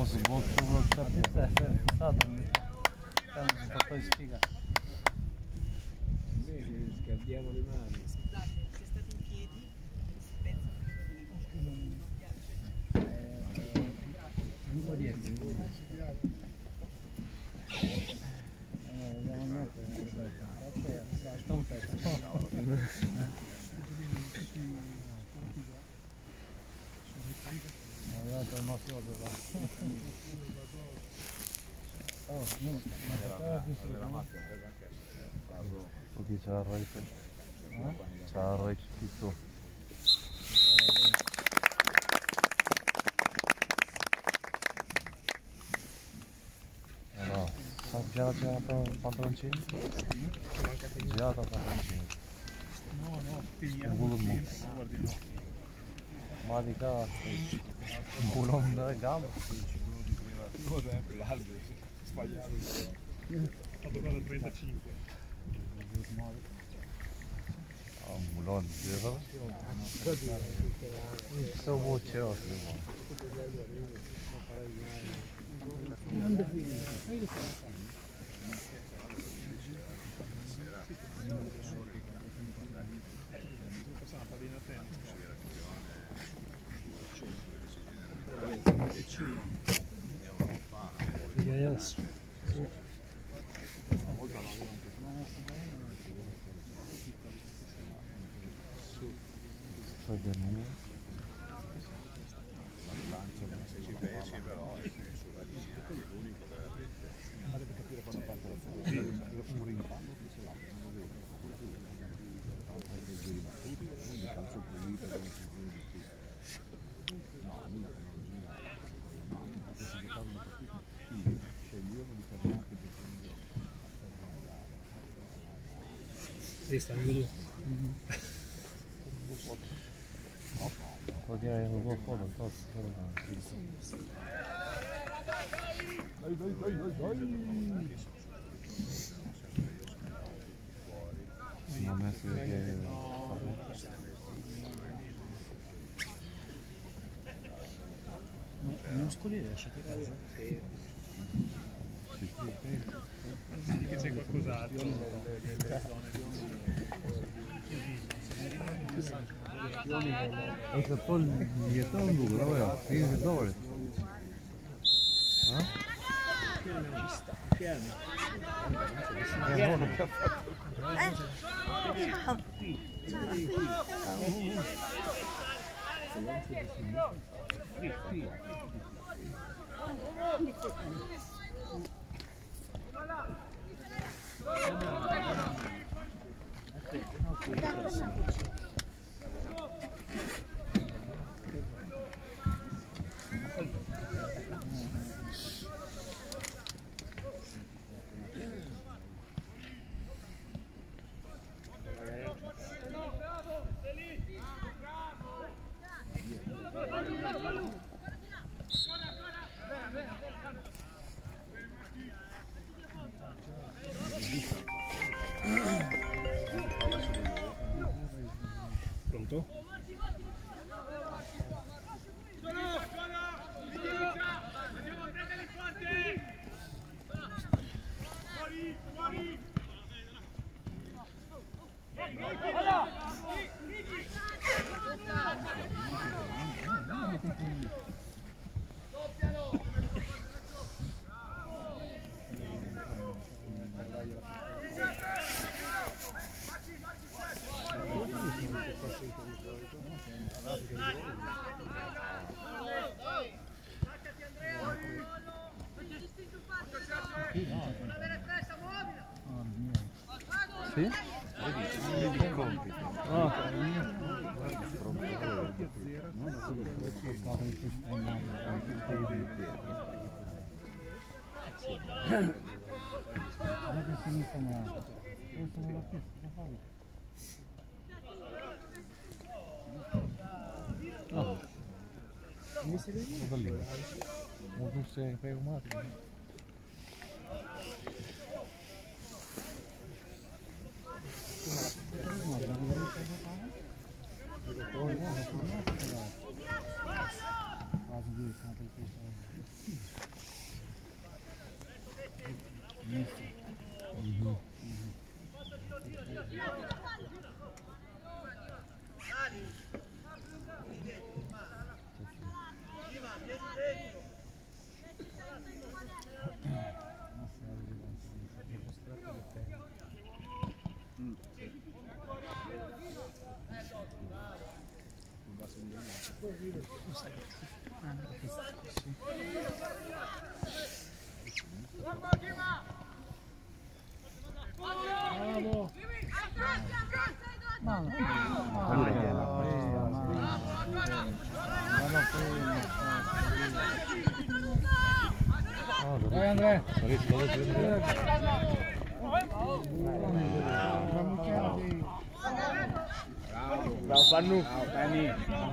su boccio col capito è stato un po' di sfiga. Invece scaldiamo le mani. Scusate, se state in piedi, si pensa Un po' dietro. Sta un pezzo. Guardate il nostro Qui c'è la rete. C'è la rete tutto. Allora, girato pantaloncini? Girato pantaloncini. No, Un bulon guardi no. Ma di cazzo, un bulon dalle gambe. Cos'è quell'albero? Sbagliato. Ho fatto quello 35. Un bulon, vero? Questo voce lo Yes. Sì, sta nudo. Vuol dire che non può fare, non mi ha messo che... I muscoli lasciati casa? Sì. Che c'è qualcos'altro nelle zone Anche poi gli è un duro, davvero? Io dove? Che anni? Pronto? Sì? Vedi il compito. Cosa lì? Un russo che umano. Dai Andrea! Bravo Fannu! Bravo Penny!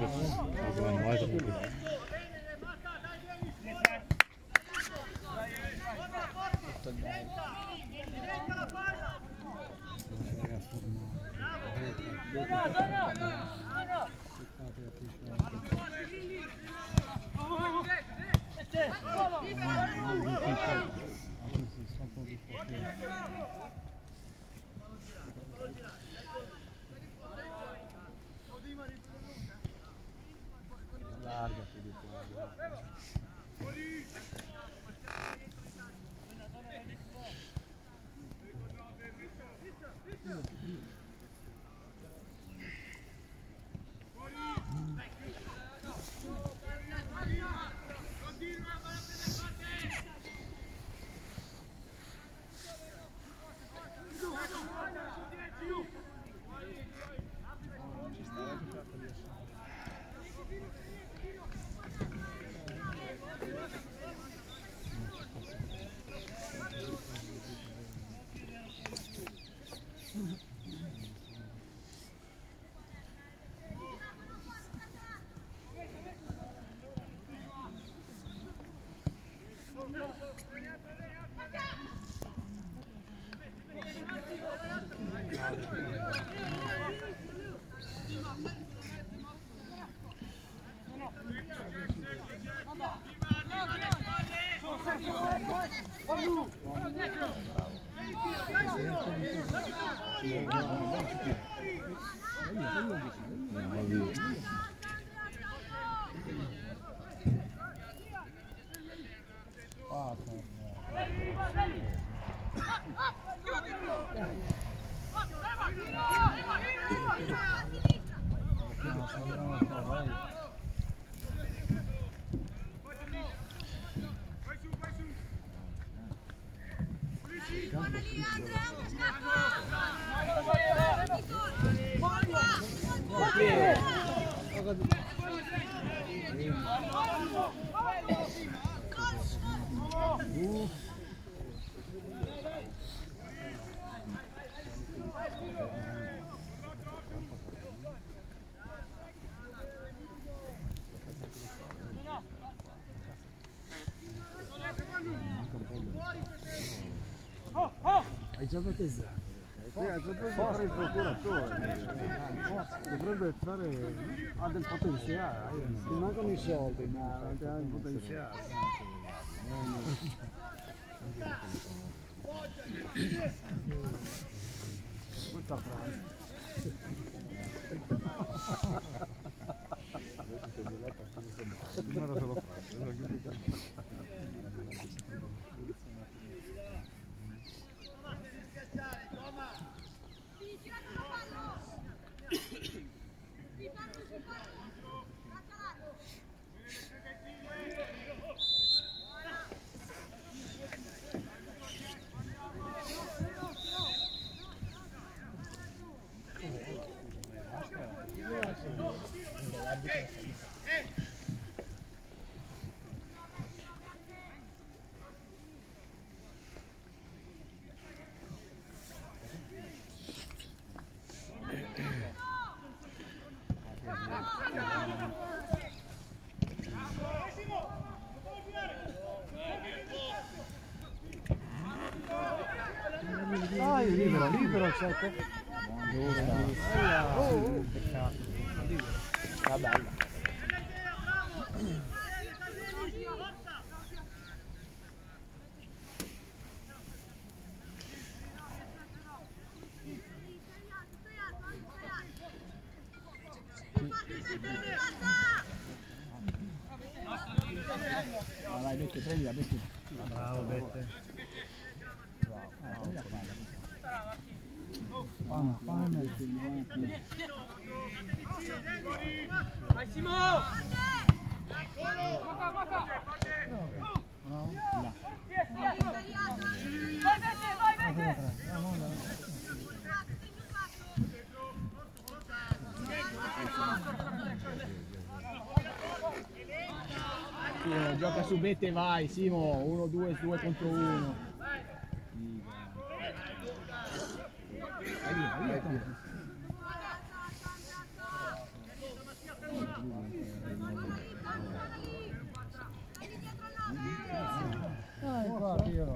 Hai già battezzato? Fare il procuratore dovrebbe fare, ha del potenziale, ti mancano i soldi ma ha il potenziale. Questa frase. Non era solo frase. Dai, libero, c'è te. Peccato. Va bella. Vai, Bette, prendila, Bette. Bravo, Bette. Vai Simo! Gioca su Bette e vai, Simo, 1-2, 2 contro 1. Dai, qua, Piero.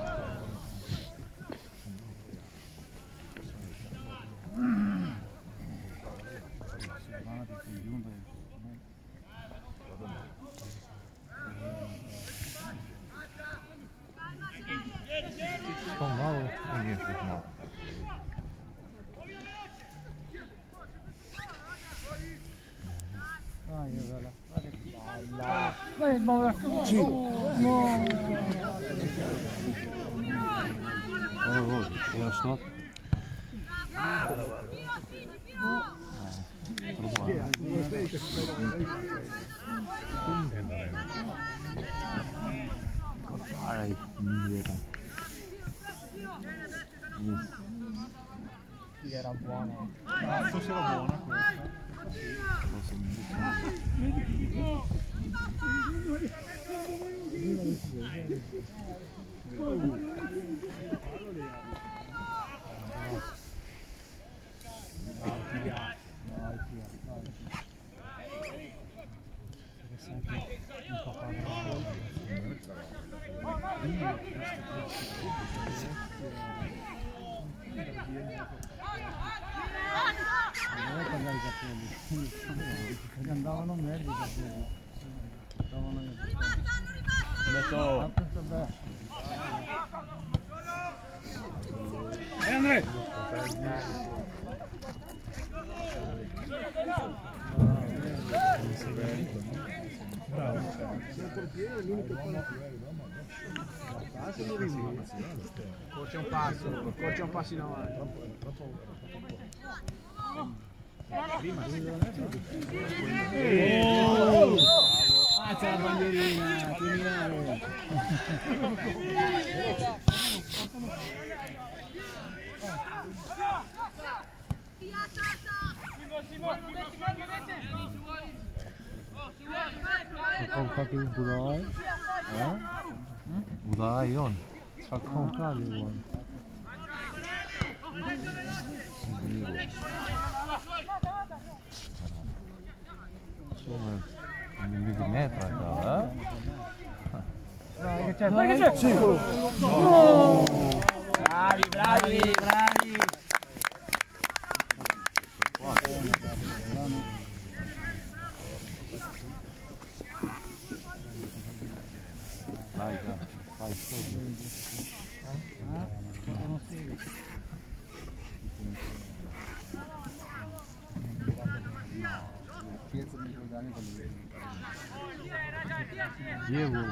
Dai, ma no. Ja, snap. Era buono. Forse era buona questa. Perché andavano meglio i capelli. Andavano Metto. Andre! Bravo. Corce un passo in avanti. Ah, c'è la bandierina, criminale. Kalkak Buday. Buday on. Kalkak var. Un millimetro qua, Dai che c'è? Dai che c'è? Bravi, bravi, bravi. Dai, fai Diego.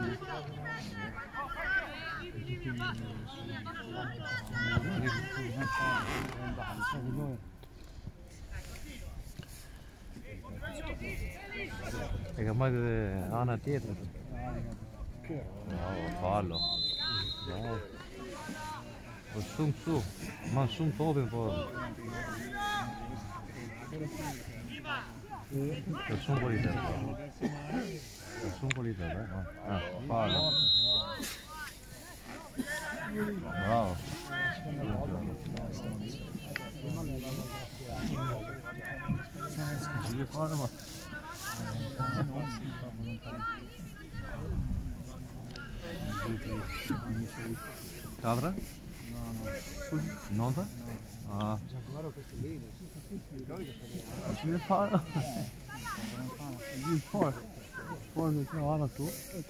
Perché mai Ana dietro. Bravo, fallo. Bravo. Su, ma su proprio un po'. Su un po' di tempo. Su un po' di tempo, fallo. Bravo. Devi fare, ma... Cadra? Nota? Ah. Devi fare. Devi fare. Poi se no tu.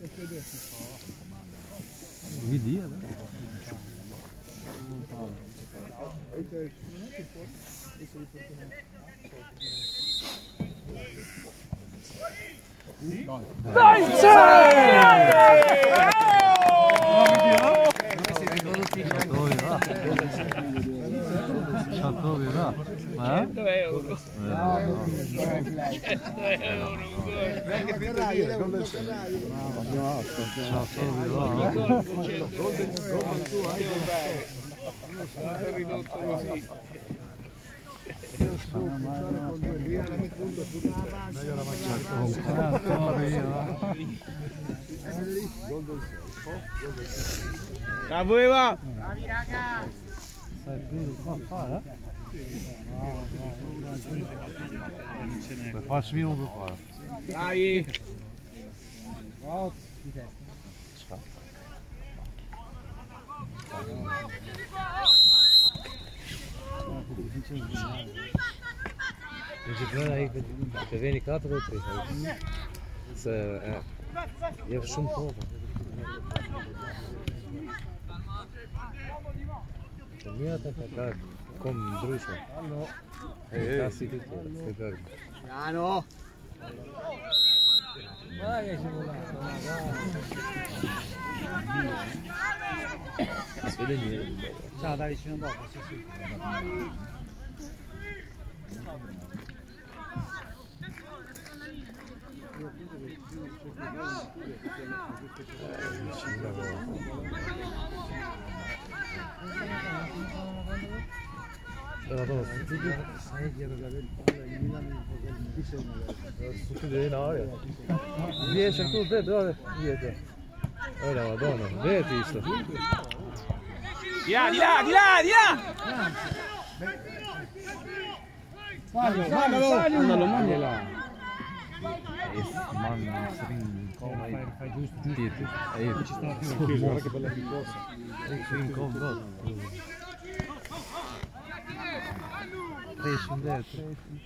Mi dia, Dove va? 100 euro. 100 euro. Ridotto così. Bravo Eva! Bravi raga! Facci minuto qua. Dai! Je weet niet wat er ook is. Je hebt soms over. Mira, acá con Druso. Casi tutto. Piano! Vai che ci volava. Si vede niente. Ciao, dai vicino dopo, sì sì. Però dopo tutti dei nove. 10 tu dove? Dietro. Ora Madonna, vedi sto. Di là, di là, di là, di là! Mandalo, mandalo! Fai giusto. Dietro. Ci sta più. Guarda che bella piccosa. Esci in destra.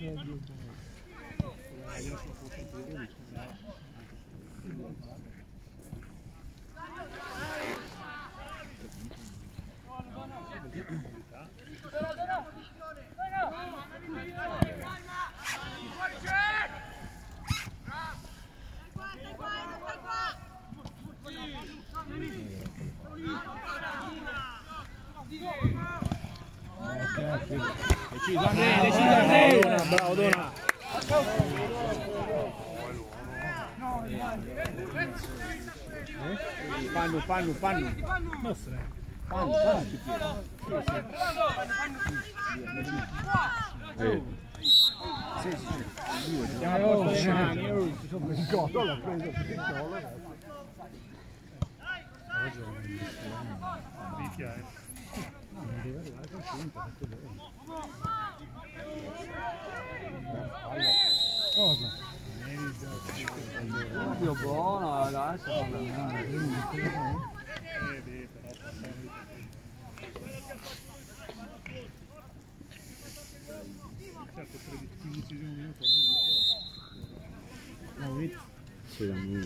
Deciso Andrea, deciso Andrea! Bravo Dona! Panno, panno, panno! Panno, Cosa? Dio buono, lascia. Sì, da me.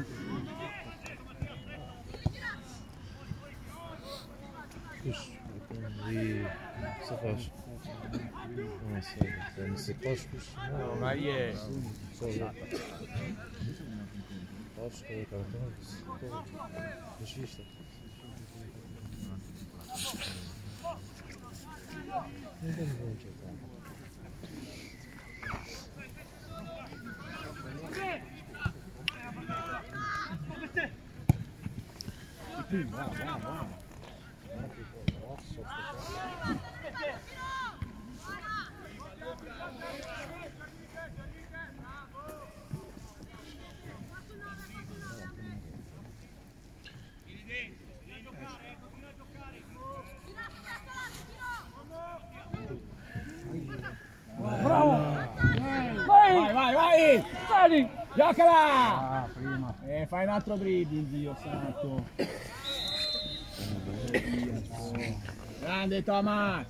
E só faz. Não sei, não sei postos. No, ma è... Só postos, cartões. Regista. Não tem bom chegar. Vai, vai, vai! Dai! Giocala! Ah, prima. Fai un altro dribbling, Dio santo! Grande Thomas!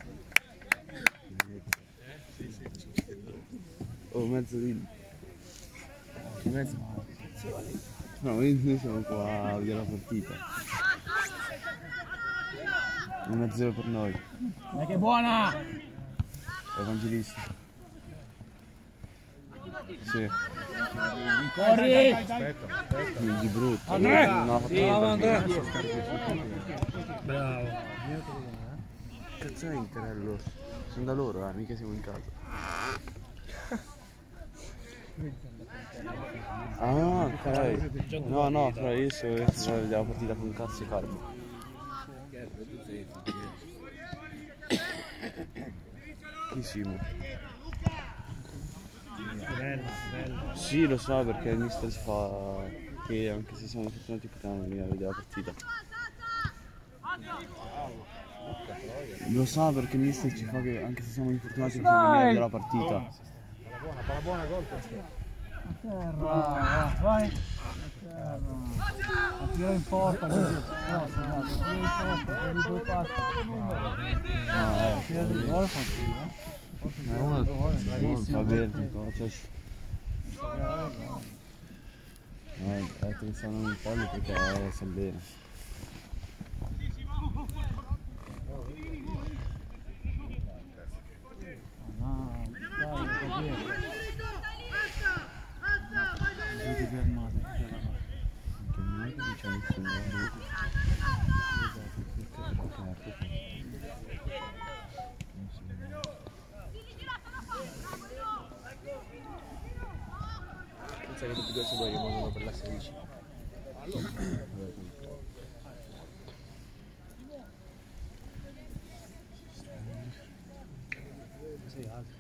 Oh, mezzo di... Mezzo... No, noi siamo qua a vedere la partita. 1-0 per noi. Dai che buona! Evangelisti. Sì. Corri! Di brutto. Andrea! No, Bravo Andrea! Bravo! Cazzo è Interello? Sono da loro, mica siamo in casa. Ah, ok. No, però io sto vedendo la partita con cazzo e Carbo. Chi Simo? Bello, bello. Sì, lo so perché il mister si fa che anche se siamo fortunati potevamo venire a vedere la partita. Lo so perché il mister ci fa che anche se siamo infortunati possiamo venire a vedere la partita. Palla buona, gol questo. Terra, vai. Terra. Ma tira in porta così. No, tira in porta, prendi 2 passi. Tira del gol fa Uno fa verde, cioè. Che stanno in pollo perché sta bene. No, dai, così. Vedi fermate, Anche noi che diciamo nessuno. Pensa che tutti i giocatori rimangono per la 16. sei alto.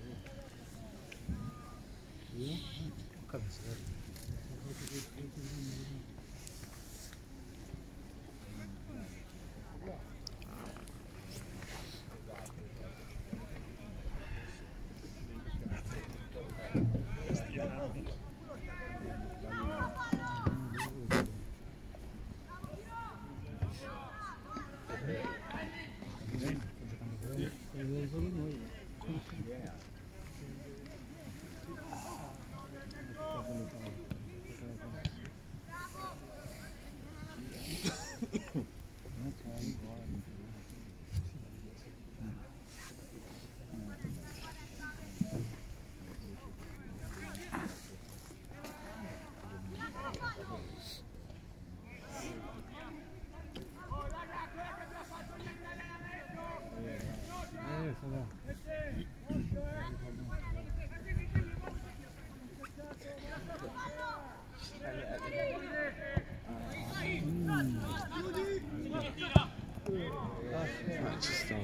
Ci sta.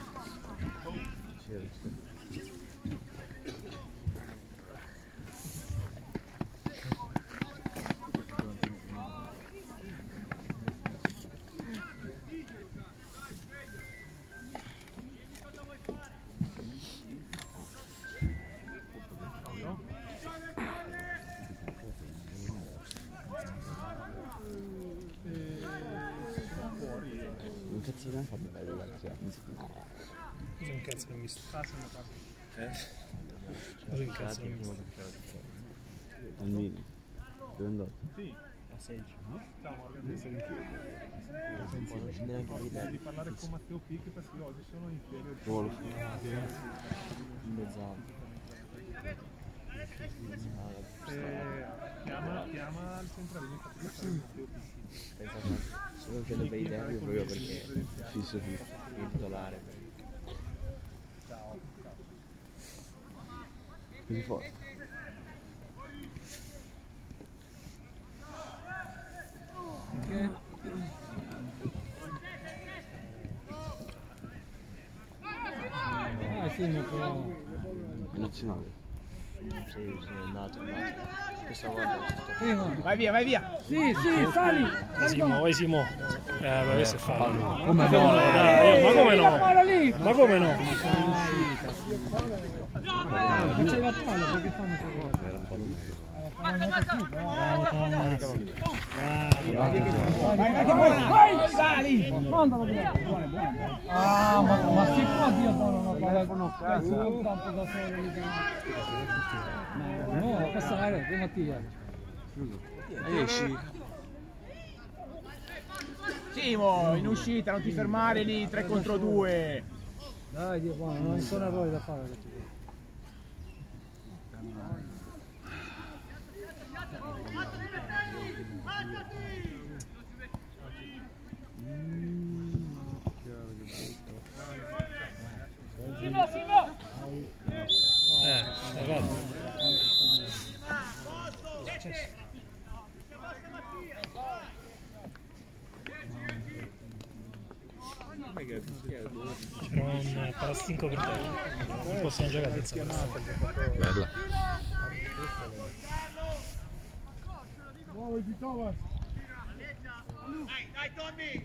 Un cazzo di fa bello la cosa. Cosa un cazzo mi sta? Cosa un cazzo mi sta? Almini. Dove è andato? Sì, a 16. Stiamo organizzando di parlare con Matteo Picchi perché oggi sono in ferie. Oh, lo so. In mezz'anno. Chiama il centralino Matteo Picchi. Solo che lo bei derby proprio perché Fisso. è titolare. Così forte. Sì, ma però... È nazionale. Sì, è andato. Questa volta è stato... Prima. Vai via! Sì, sali! Vai Simo. Vabbè se fa. Come no? Ma come no? Ma come no? C'è la palla, perché fanno queste cose? Era un po' di Vai, sali! Mandalo via! Ah, ma si può dire dare una palla sul campo da solo? No, passare, di Mattia. esci. Simo, in uscita, non ti fermare lì, 3 contro 2. Dai, Dio buono, non sono errori da fare. C'era un parastinco per te. Non possiamo giocare senza parastinco. Bella. Muoviti Thomas! Dai Tommy!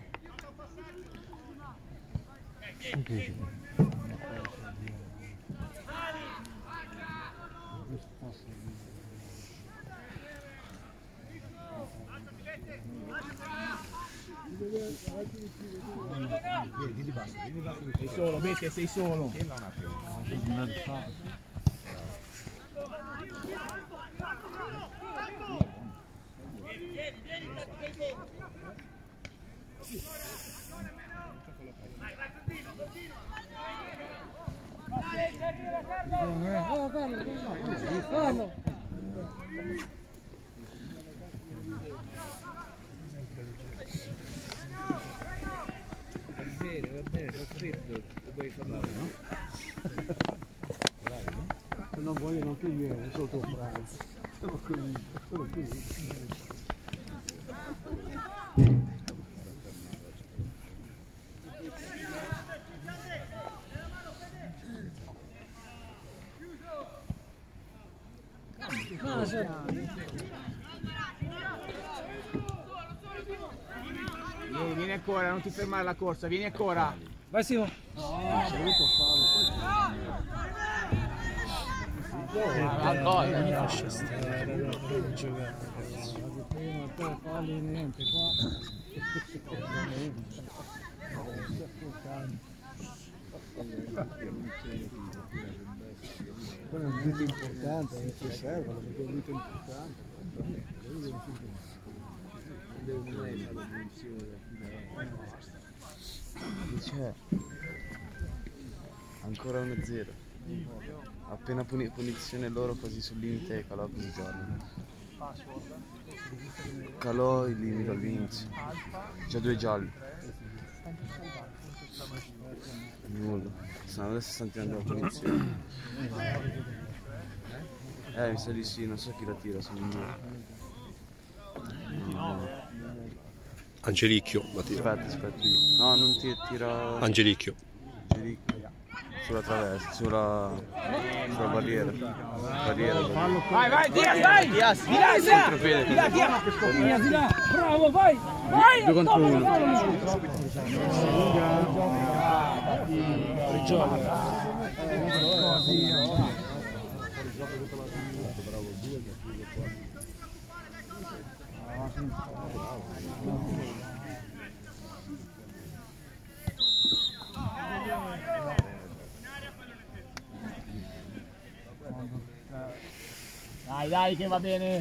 Sei solo, Becche, sei solo. Fallo! Se non vogliono che viene sotto pranzo. Sono così. Vieni ancora, non ti fermare la corsa, vieni ancora. Vai Simo! Lascia stare, non giocare. Prima falli niente qua. Quello è un dito importante, che servono, perché è un dito importante. C'è ancora 1-0. Appena punizione loro così sul limite Calò così giorno. Calò il limite all'inizio. Già 2 gialli. Nulla. Adesso stanno tirando la punizione. Mi sa di sì, non so chi la tira, sono in due. Angelicchio la tira. Aspetta. No, non tira. Angelicchio. Sulla traversa, sulla barriera. Vai, Diaz, vai! Diaz! Bravo, vai! Vai! 2 contro 1. Dai che va bene.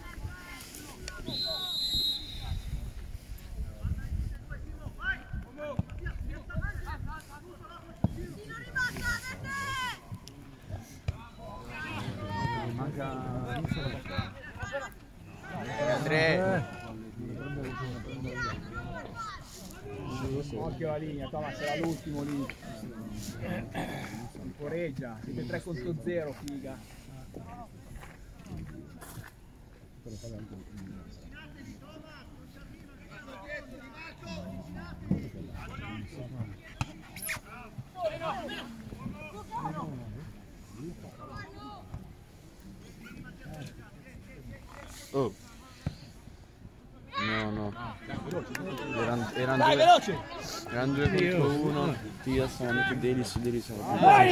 Occhio alla linea, Thomas era l'ultimo lì. Temporeggia, siete 3 contro 0, figa. Oh. No. Erano 2 contro 1. Tia sono amici dei sono.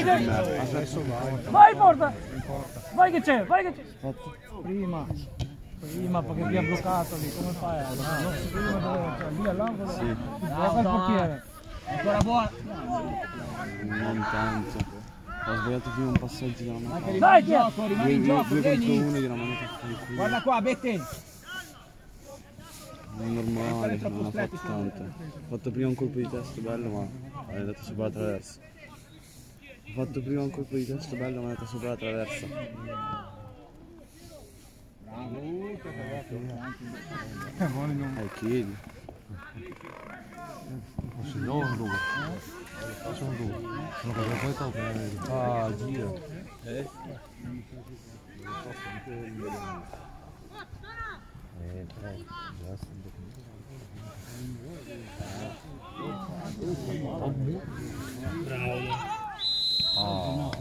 Vai porta! Vai che c'è! Prima perché ti ha bloccato lì, come fai? Prima dove lì all'angolo? Sì. Il portiere. Ancora buona. Non tanto. Ho sbagliato prima un passaggio della mano. Dai, rimani in gioco, 2 contro vieni. 1 gliela mandato fuori. Guarda qua, Bette. Normale, non ha fatto tanto. Ho fatto prima un colpo di testa bello, ma è andato sopra la traversa. Ho fatto prima un colpo di testa bello, ma è andato sopra la traversa. Chiedi. Gira. Bravo. Oh.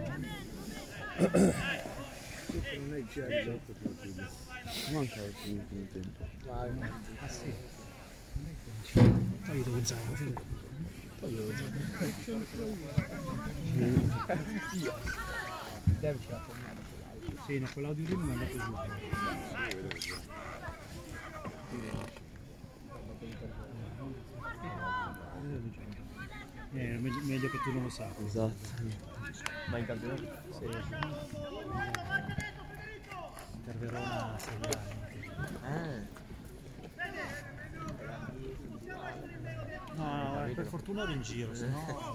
Non è già Manca il primo tempo. vai. Ah sì. Toglilo Gonzalo. Toglilo Gonzalo. Sì, no, quell'audio lì non è andato giù. Meglio che tu non lo sappia. Esatto. Vai in campionato? Sì. Per Verona 6 anni. No, per fortuna ero in giro, se no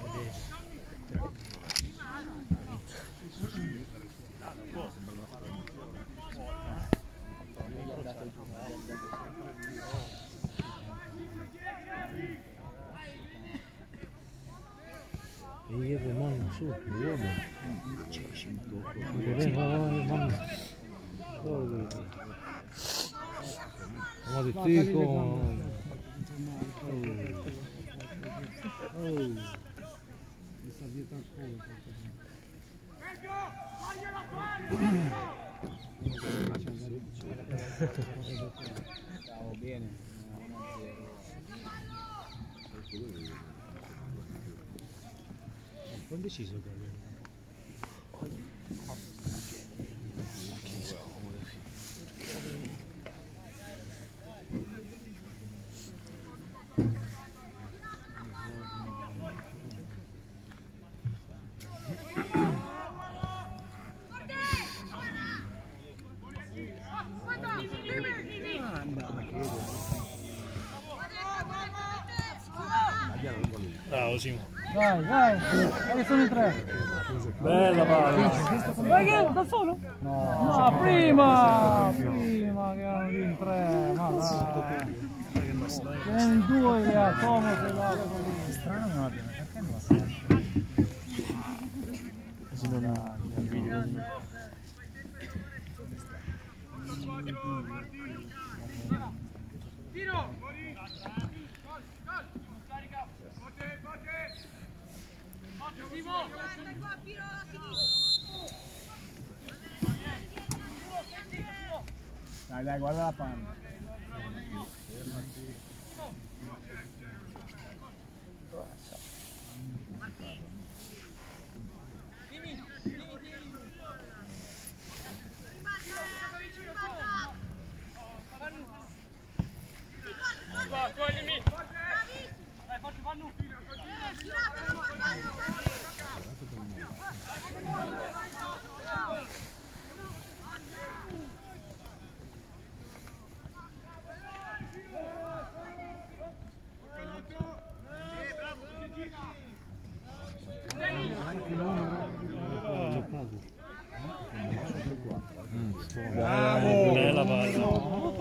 E io rimango su, uomo. Ma di tipo. Stavo bene. 1-0. ho deciso che bravo Simo. Vai, vai, che sono i tre. Bella palla. Vai che da solo? No, prima che erano lì in tre, ma dai. Vieni in due via, come sei là. Strano non abbiamo, perché non la sai? Così non ha video. Dai, dai, guarda la panna. Bravo! Bella palla.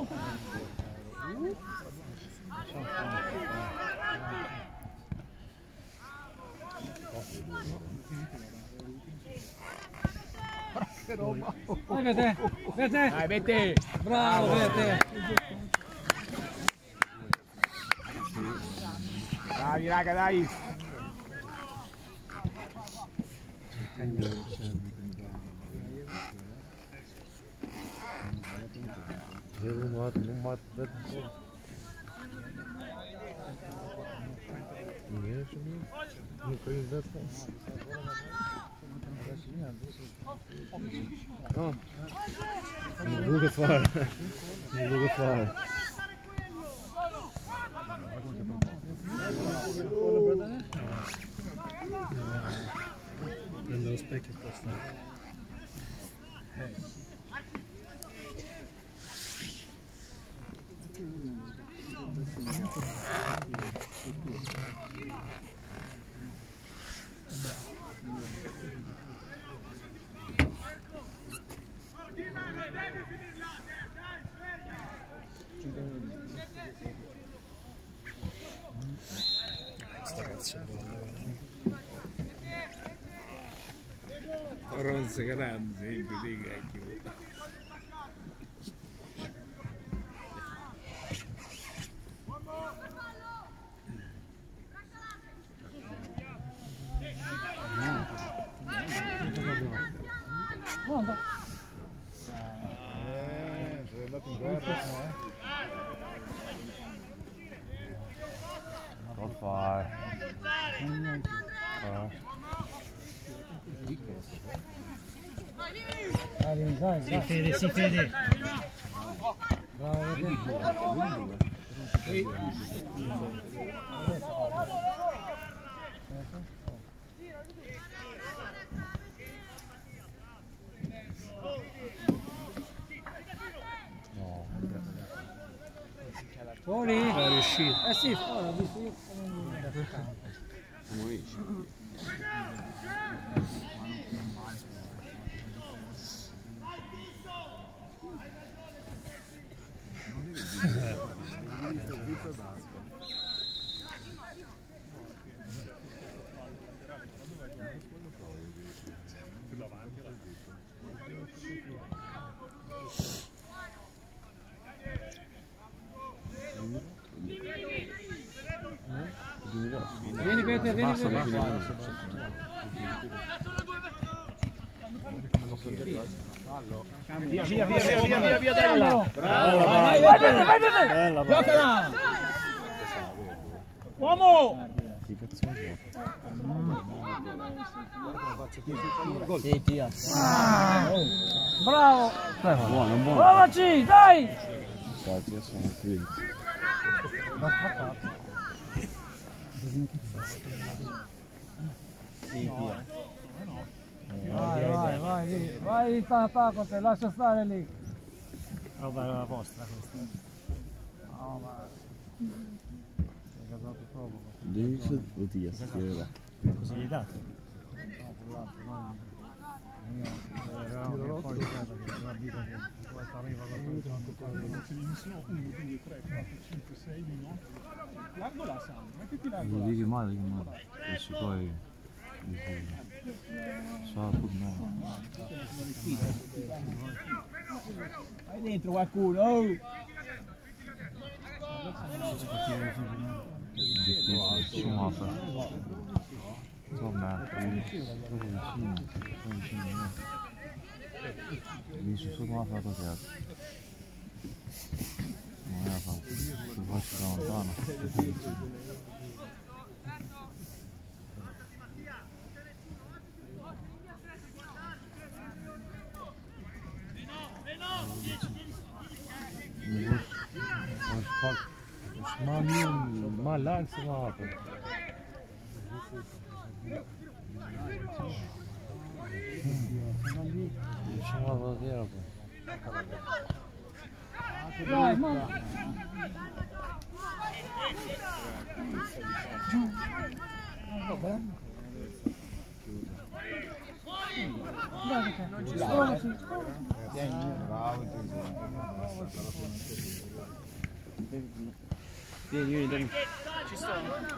Vai Vete, Vete! Dai, Vete! Bravo Vete! Bravi raga, dai! No, non vuole fare, non vuole fare. Prendo lo specchio e posta. Sta cazzo Ronze grande, di cacchio. Guarda. Sei andato in guerra. What far? Dai, Sì, Fede, sì, Fede. Fuori? È riuscito. Eh sì, fuori. Vieni Peter, vieni Peter. Via Della. Vai Peter. Giocala. Uomo. Bravo. Buono. Provaci, dai. Infatti, io sono qui. Vai, lì. Vai in attacco, te lascia stare lì. Roba vostra questa. No, ma... Devi oddio, scriverà. Così gli date? Non dici male, questo poi sa pur no. Vai dentro qualcuno. Oh. Difficile, Schumacher. Insomma, vicino. Dici Schumacher cos'è? Non è fatto, lo faccio da lontano. ما لا انسى Dai, ma... Vieni, dammi. Ci sto.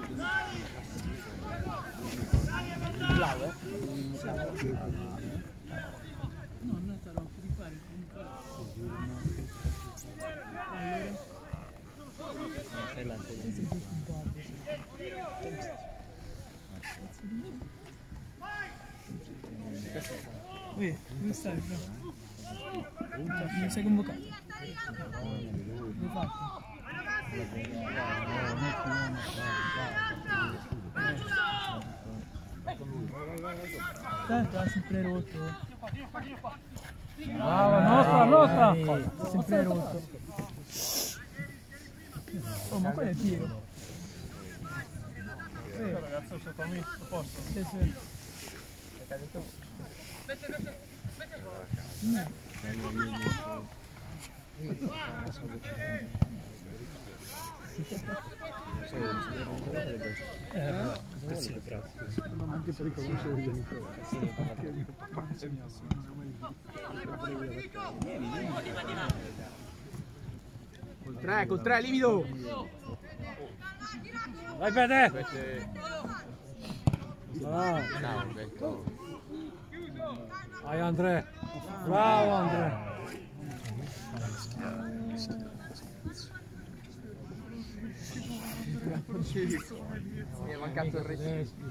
Non sarò di fare dove stai? Non sei convocato? L'hai fatto? Tanto ha sempre rotto. Brava, nostra! Sempre rotto. Oh, ma quello è tiro. Ragazzi, sono a posto. Sì, sì. Anche per riconoscere gli genitori. Col 3, livido! Vai Pede! Vai Andrea! Bravo Andrea! Mi è mancato il registro.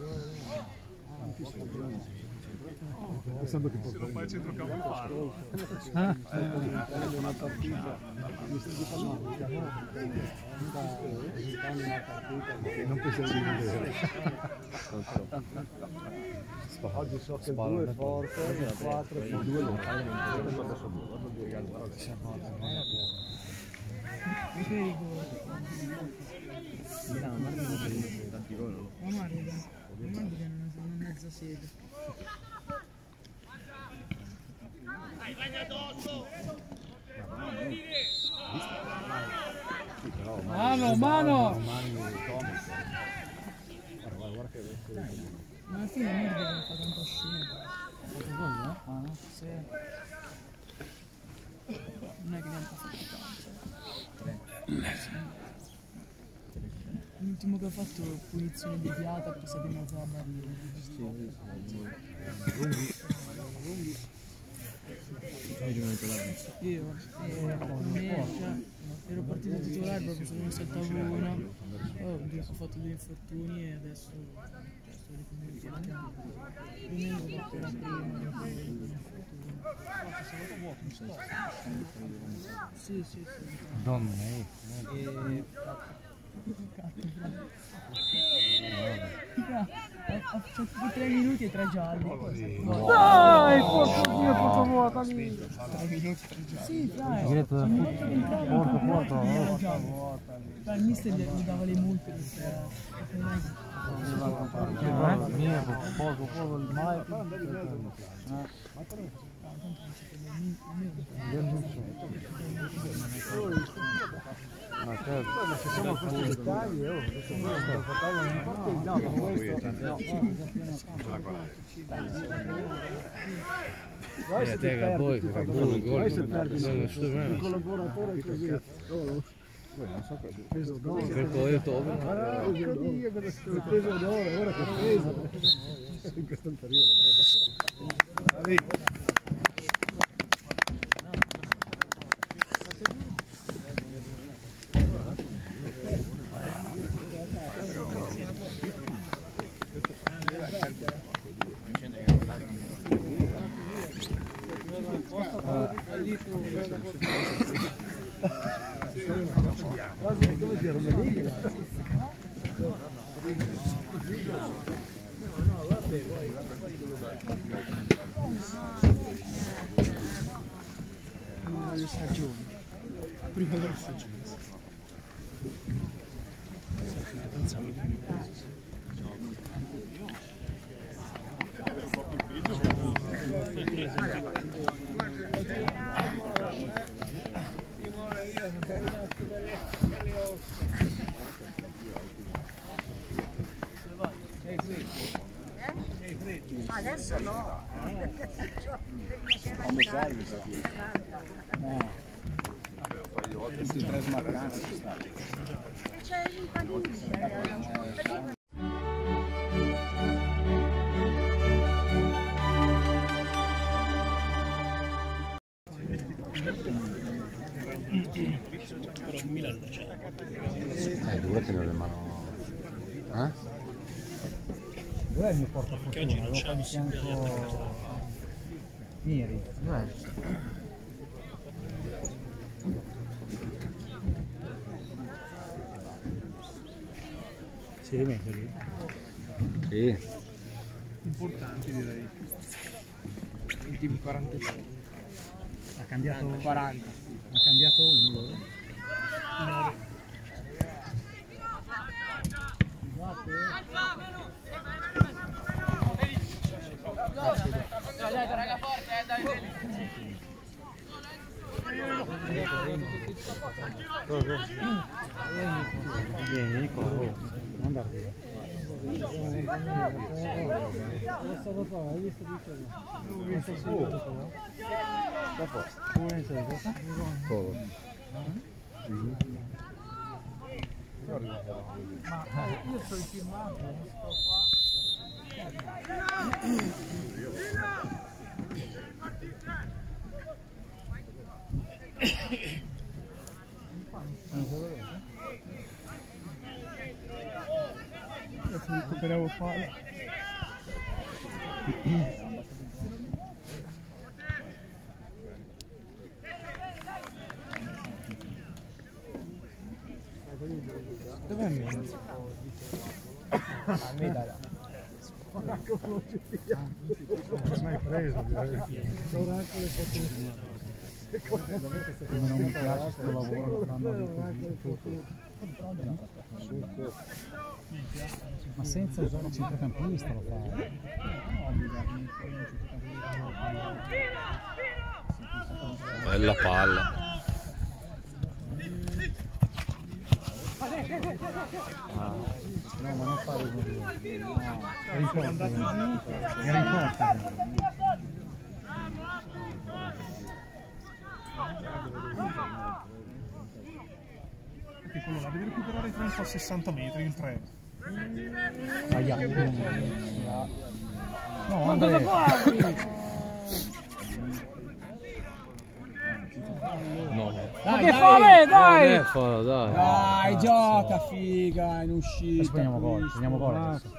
Pensando che Se non fai il centrocampo farlo. una partita non pensavo di vedere. Oggi so che il 2 è forte, il 4 e il 2 non fa mezza sede. Mano, mano! Ma alla fine non deve fare tanto scena. Ah no? Sì. Non è che abbiamo fatto tanto. L'ultimo che ha fatto punizione deviata per stare in mezzo alla barriera. Io ero partito titolare proprio sono messo al tavolino, poi ho fatto dei infortuni e adesso sto ricominciando. Prima ho fatto la prima. Sì. Donne. Ha fatto 3 minuti e 3 gialli. Dai, porco Dio, porco vuota lì! 3 minuti e 3 gialli. Sì, dai. Porco. Il mister gli dava le multe Poco il mai. Ma certo, ma ci sono questi dettagli, un collaboratore così. Non so che peso d'oro. Il peso d'oro, ora che peso. In questo periodo. Prima della stagione. Adesso no. Questi 3 smarcanti ci stanno. C'è il panino. Però Milano c'è. Dov'è tenere le mano? Dov'è il mio portafortuna? Che oggi non c'è di fianco ieri. Dov'è? Si rimette lì? Sì. Importanti direi. Ultimi 45. Ha cambiato 40. Ha cambiato uno loro? 9. Raga forte, dai. Vieni, Nico, non andare via. Lo stavo qua, hai visto come sei? Poco. Ma io sto filmato, non sto qua. Recuperavo palla. Dov'è Menzi? Non hai preso, non mi piace questo lavoro, ma senza usare un centrocampista lo fa. Bella palla. No, ma non fare così. No, era in porta. Perché quello là deve recuperare 30 a 60 metri il 3. No, Andrea. No. Ma che fame, dai! Non è fallo, dai. Dai, gioca, figa, in uscita. Spegniamo gol adesso.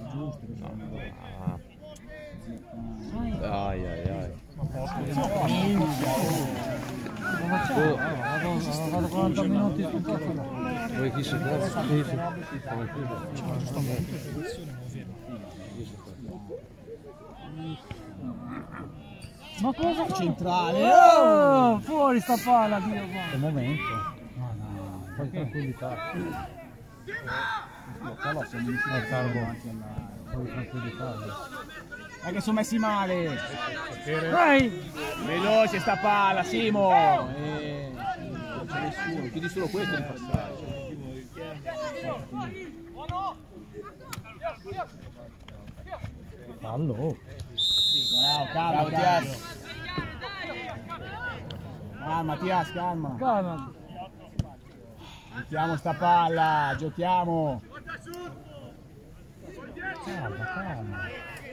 Ai ai ai. Vado 40 minuti su posto. Poi chi si può? Ma cosa Centrale. Oh, fuori sta palla, Dio. È il momento. No, poi tranquillità. Poi tranquillità. È che sono messi male. Dai! Veloce sta palla, Simo. Non c'è nessuno, chiudi solo questo di passaggio. Fallo. Bravo, Mattias. Mattias, calma. Calma. Giochiamo sta palla, giochiamo. Calma.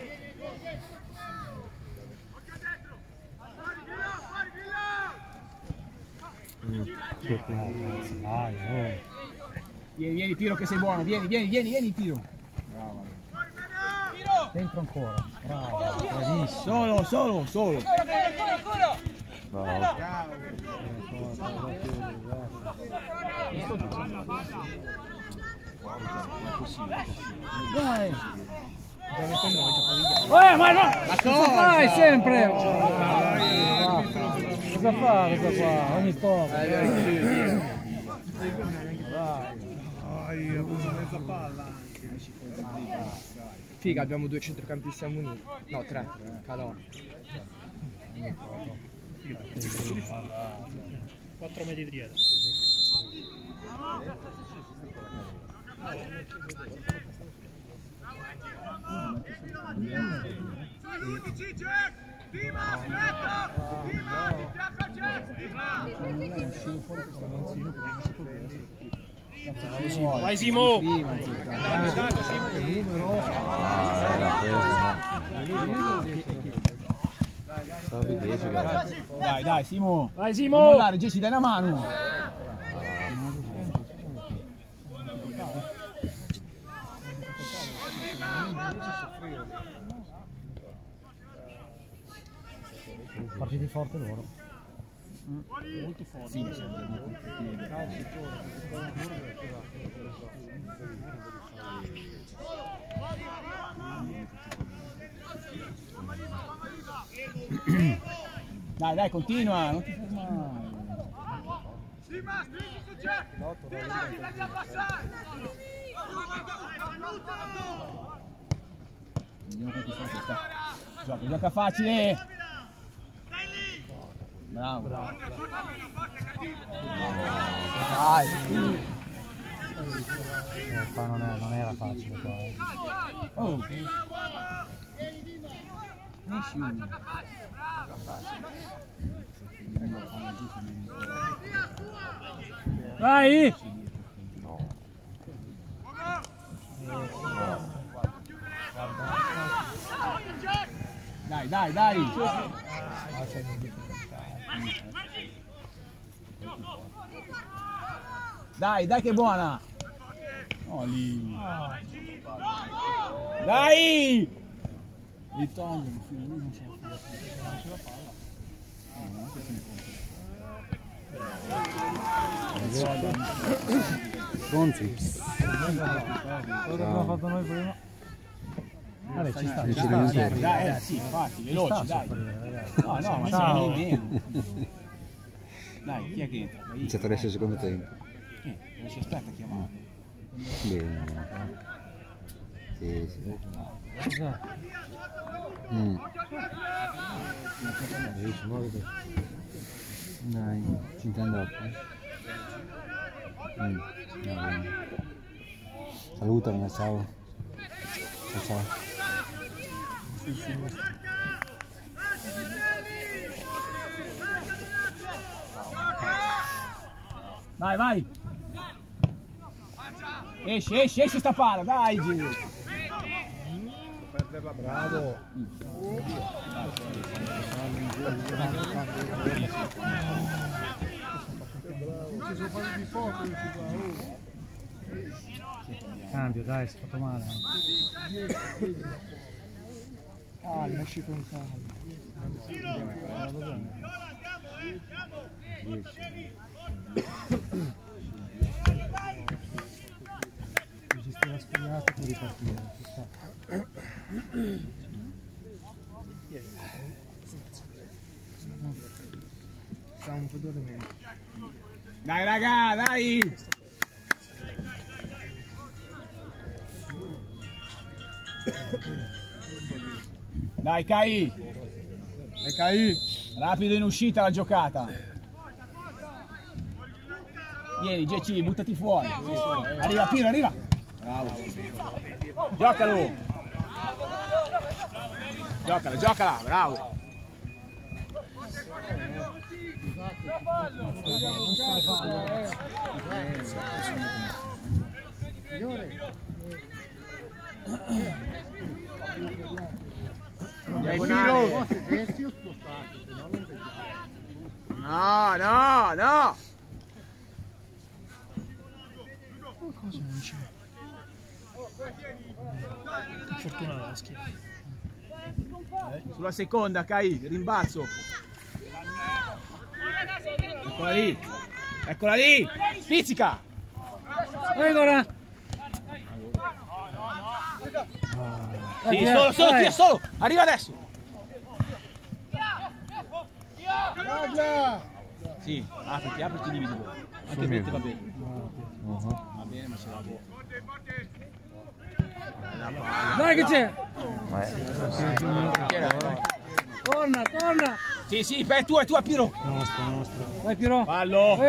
Vieni Piro che sei buono, vieni Piro. Dentro ancora. Bravo, bravissimo. Solo. Bravo. Dai! Ma no! Cosa fai sempre? Cosa fa questo qua? Ogni poco. Hai avuto mezza palla anche. Figa, abbiamo 2 centrocampisti a munire. No, 3. Calò. 4 metri dietro. Vai Simo! Dai Simo! Vai Simo! Dai, Gessi, dai una mano! Partiti forte loro. Molto forte. Sì, dai, continua, non ti fermare. Gioca facile. Bravo. Dai. Non era facile qua. Oh. Nessuno. Vai! Dai. Dai che è buona! No, lì. Dai! Li togli, lui non c'è la palla. Gonzi. Quello che abbiamo fatto noi prima. Vabbè, ci sta. Dai, sì, infatti, veloci, dai. No, no, ma siamo lì meno. Dai, chi è che entra? C'è per essere secondo tempo. Non si aspetta a chiamare. Bene. Sì, sì. Dai, ci intendo dopo. Salutami, ciao. Ciao ciao. Vai, vai! Esci sta palla, dai Giro! Bravo. Cambio, dai, si è fatto male. Ah, mi è uscito un cambio. Esisteva sbagliato per ripartire. Sta un po' dormendo. Dai raga, dai! Dai Kai! Dai Kai! Rapido in uscita la giocata! Vieni GC, buttati fuori! Arriva Piro, arriva! Bravo! Giocalo! Giocala, bravo! No! Cosa non c'è? Fortuna alla schiena. Sulla seconda, Kai, rimbalzo. Eccola lì, spizzica. Ancora. Sì, solo, arriva adesso. Sì, apriti dividi. Anche Vette va bene. Va bene, ma ce la può. Dai che c'è! Torna! Sì, è tua Piro! Nostro. Vai Piro! Fallo!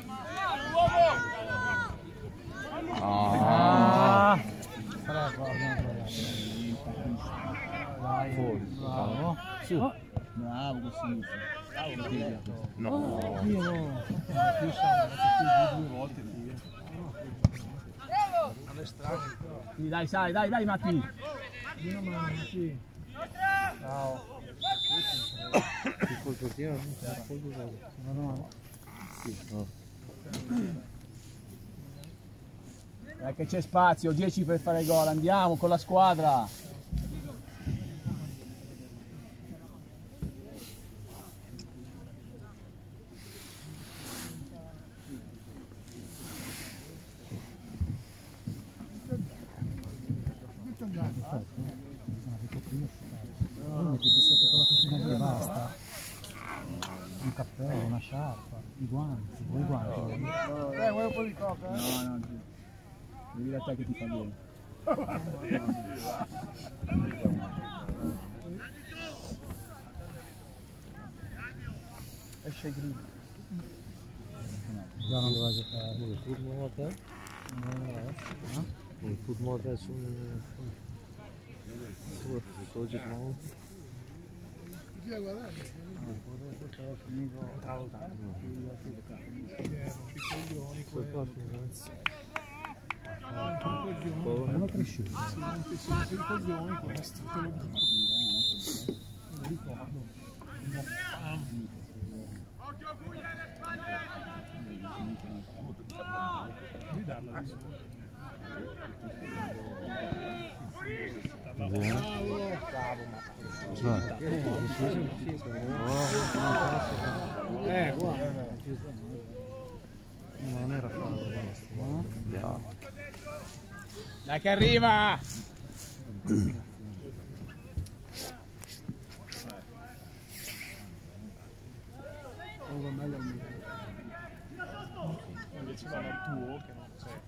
Bravo! Su! Bravo così! No! Sì, dai Matti! Ciao! Col portiere No. Dai che c'è spazio, 10 per fare gol, andiamo con la squadra! Mettete sotto quella cucina lì e basta. Un cappello, una sciarpa, i guanti, vuoi i guanti? Vuoi un po' di coca? No, devi da te che ti fa bene. Esce grigio. Già non doveva giocare. Il football a te? Il football a te sul giocare. Chi ha guardato? Sono cresciuto. Sì, il coglione questo, te lo dico. Me lo ricordo. Devi darla adesso. Guarda. Non era fallo. Dai che arriva! Invece va al tuo che non c'è.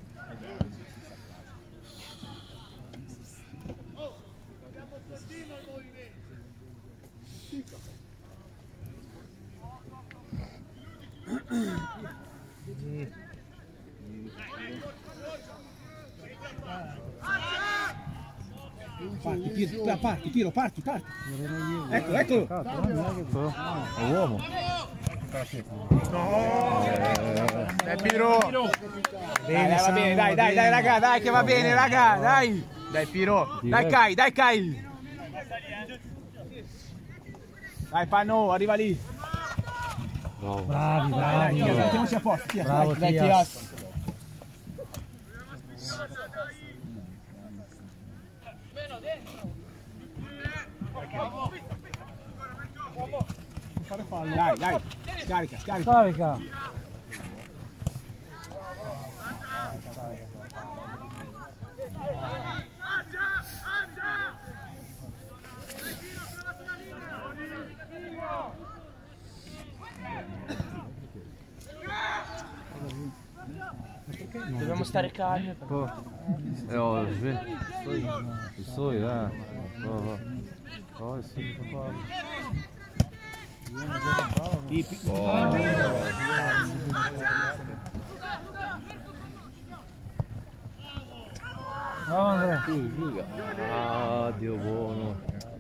Parti, Piro, parti. Eccolo. È uomo. Dai Piro. Va bene, dai raga, dai che va bene raga, dai. Dai Piro, dai Kai. Dai Panno, arriva lì. Bravi. Mettiamoci a posto, Bravo, dai Tias. Dai, scarica. Carica. Dobbiamo stare calmi. Soi, Poi sì, Andrea. Ah, Dio buono.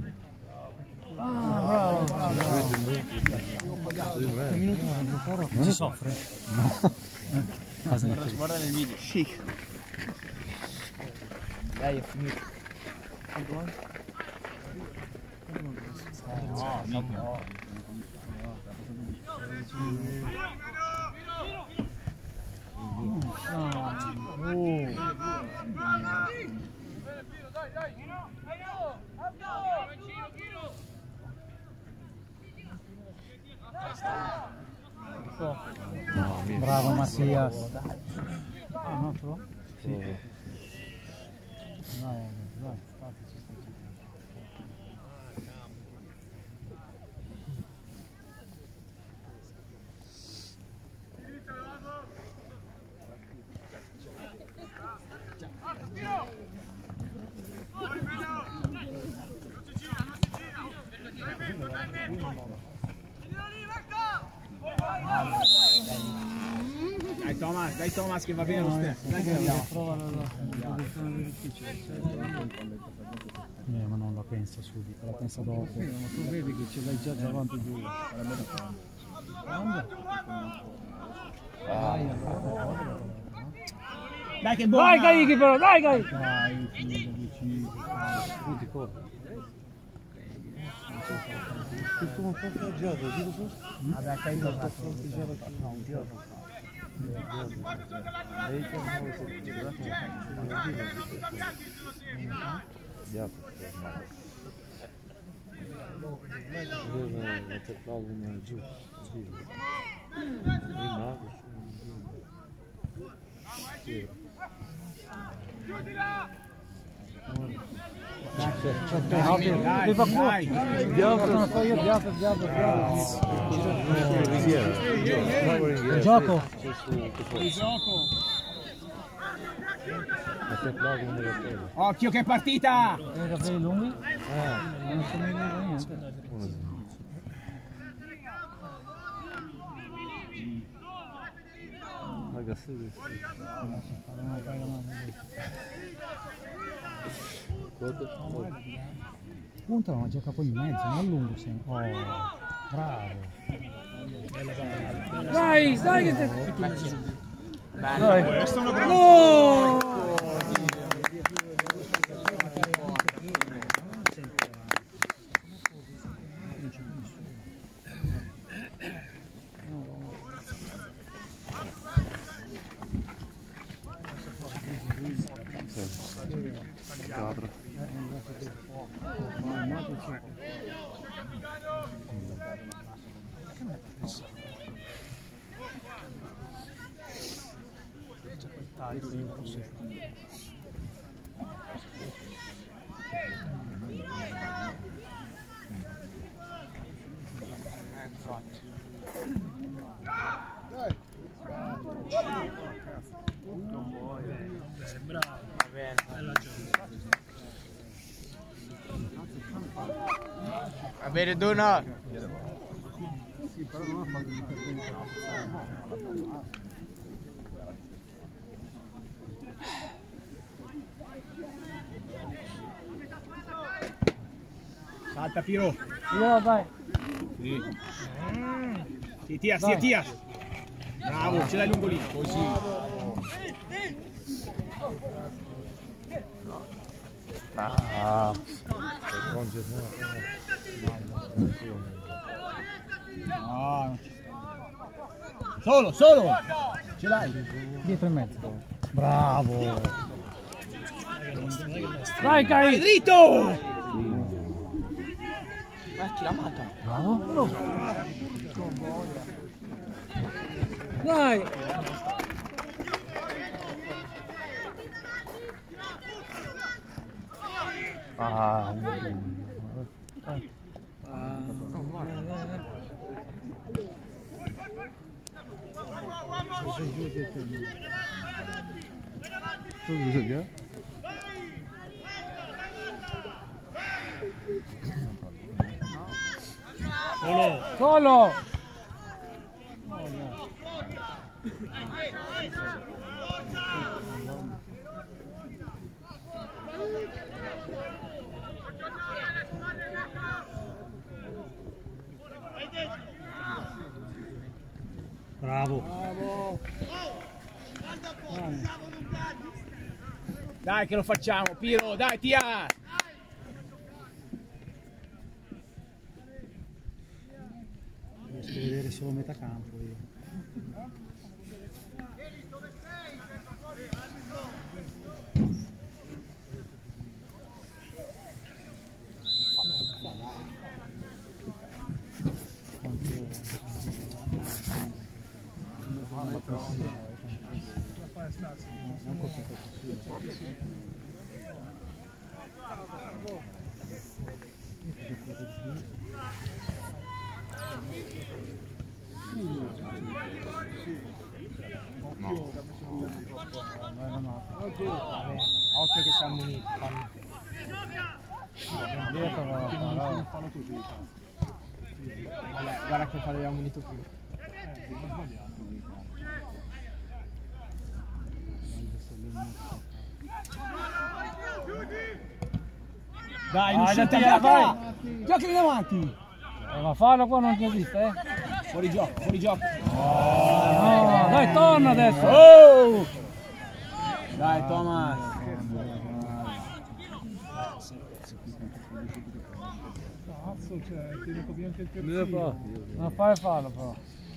Bravo. Non si soffre? No. Guarda nel video. Sì. Dai, è finito. No. Bravo Mattias. No, tu? Sì. Dai. Dai Thomas che va bene lo stesso. Dai che andiamo. Ma non la pensa subito, la pensa dopo. Tu vedi che ce l'hai già davanti di lui. Dai che buona! Dai Caicchi però, dai Caicchi! Questo non fa gioco, dico tu? Vabbè, Caicchi non fa Gioco. Occhio che partita! I capelli lunghi? Non so niente. Punta ma gioca poi in mezzo, non lungo sempre. Oh, bravo. Dai che te... Questo è una grande... No! 4. Bravo, va bene, bella gioia. Va bene, Duna. Sì, però non ha fatto l'intervento. Salta, Piro. Io, vai. Sì. Sì, tia, sì, tia. Bravo, ce l'hai lungo lì. Così. Ah. No. Solo, solo. Ce l'hai. Dietro e mezzo. Bravo. Vai, Kai. Dritto. Chi l'ha mata? Bravo. Dai. Ah. Tu bisogna? Solo. Bravo. Dai che lo facciamo, Piro, dai, tia. Riesco a vedere solo metà campo io. Occhio che siamo uniti. Guarda che fa l'abbiamo unito qui. Dai, l'uscita, vai! Giochi davanti! Ma fallo qua non ti esiste, eh? Fuori gioco, fuori gioco. No, dai, torna adesso! Oh! Dai, Thomas! Cazzo, cioè, tieni così anche il terzino. Non fai fallo però.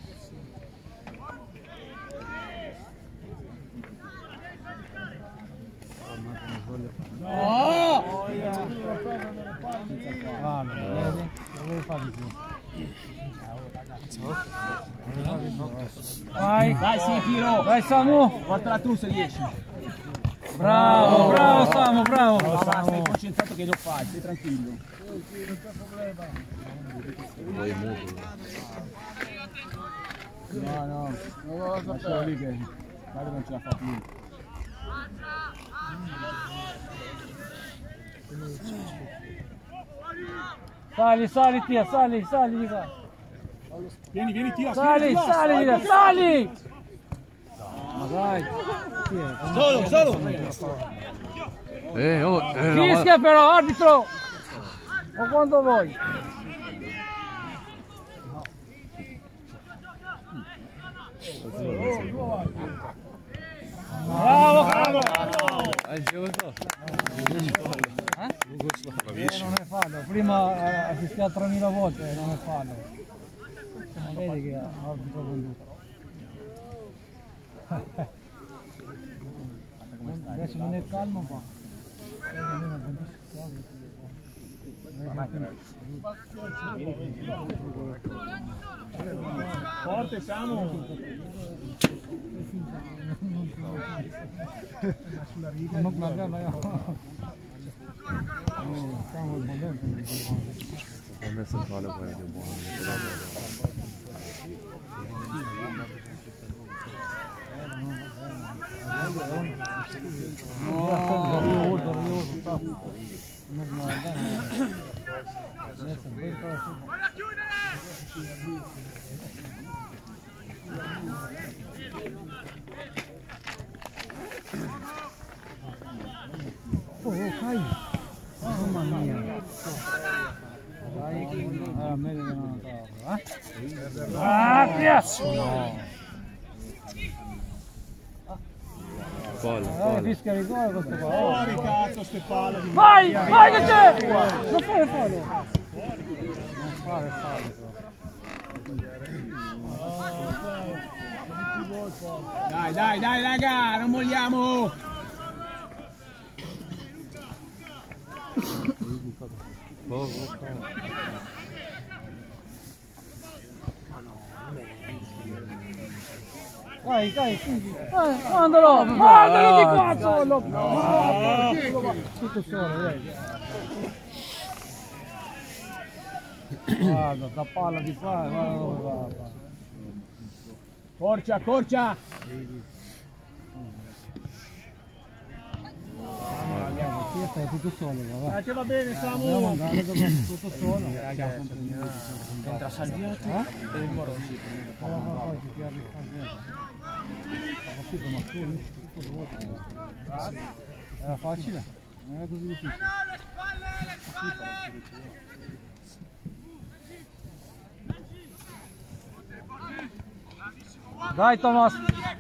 No! Fallo, vedi? Lo devi fare di più. Vai! Dai, sì, Piro! Vai Samu! Portala tu se riesci. Bravo, bravo Samu, bravo! Basta, stai concentrato che lo fai, stai tranquillo. Vuoi muto? No, non lo sapevo lì che magari non ce la fa più. Sali, tia, sali di qua. Vieni, tia. Sali di là, sali! Ma dai! Solo! Fischia però, arbitro! O quando vuoi! Bravo! Non è fallo, prima ha fischiato 3000 volte, non è fallo. Ma vedi che ha arbitro conduto. Adesso non è calmo qua. Forte Samu! Non guardare io. Siamo il modello. Ho messo il palo poi di buono. Kai! Mamma mia! Meglio che non cazzo! No! Fischia di gol questo qua! Fuori cazzo ste palle! Vai! Vai che c'è! Non fare fallo! Non fare fallo! Dai raga, non molliamo! Dai, mandalo di cazzo! Tutto solo, vedi? Guarda, sta palla di qua, guarda. Corcia! Qui stai tutto solo, va. Che va bene Samu! Andiamo andare tutto solo. Entra Salviati e il Morosi. Era facile? Non era così difficile. Dai Thomas!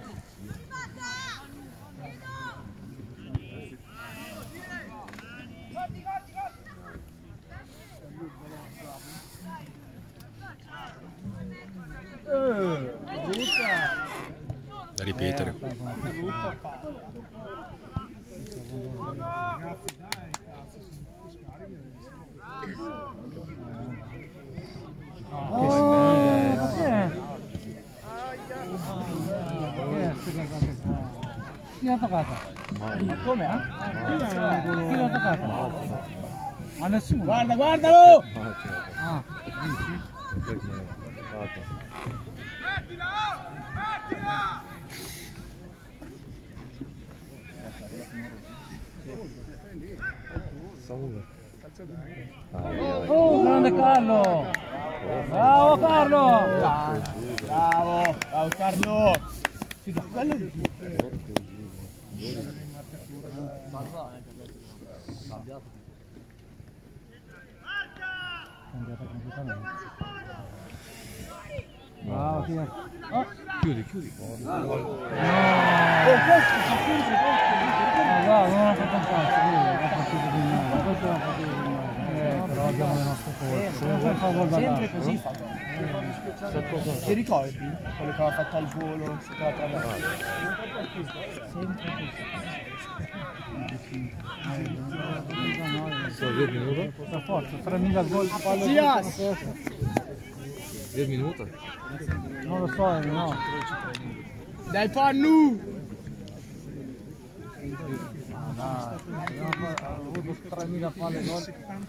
Da ripetere. Chi l'ha toccata? Ma come? Chi l'ha toccata? Ma nessuno. Guardalo! Ah, oh, grande Carlo! Bravo Carlo! Bravo Carlo! Bravo, Chiudi. no, non ha fatto un cazzo, però abbiamo le nostre forze. Sempre così fa. Ti ricordi quello che aveva fatto al volo sotto la traversa? Sempre così. Per forza, 3.000 gol di palle. 10 minuti? Non lo so, no. Dai Pannu! Abbiamo avuto 3.000 palle gol.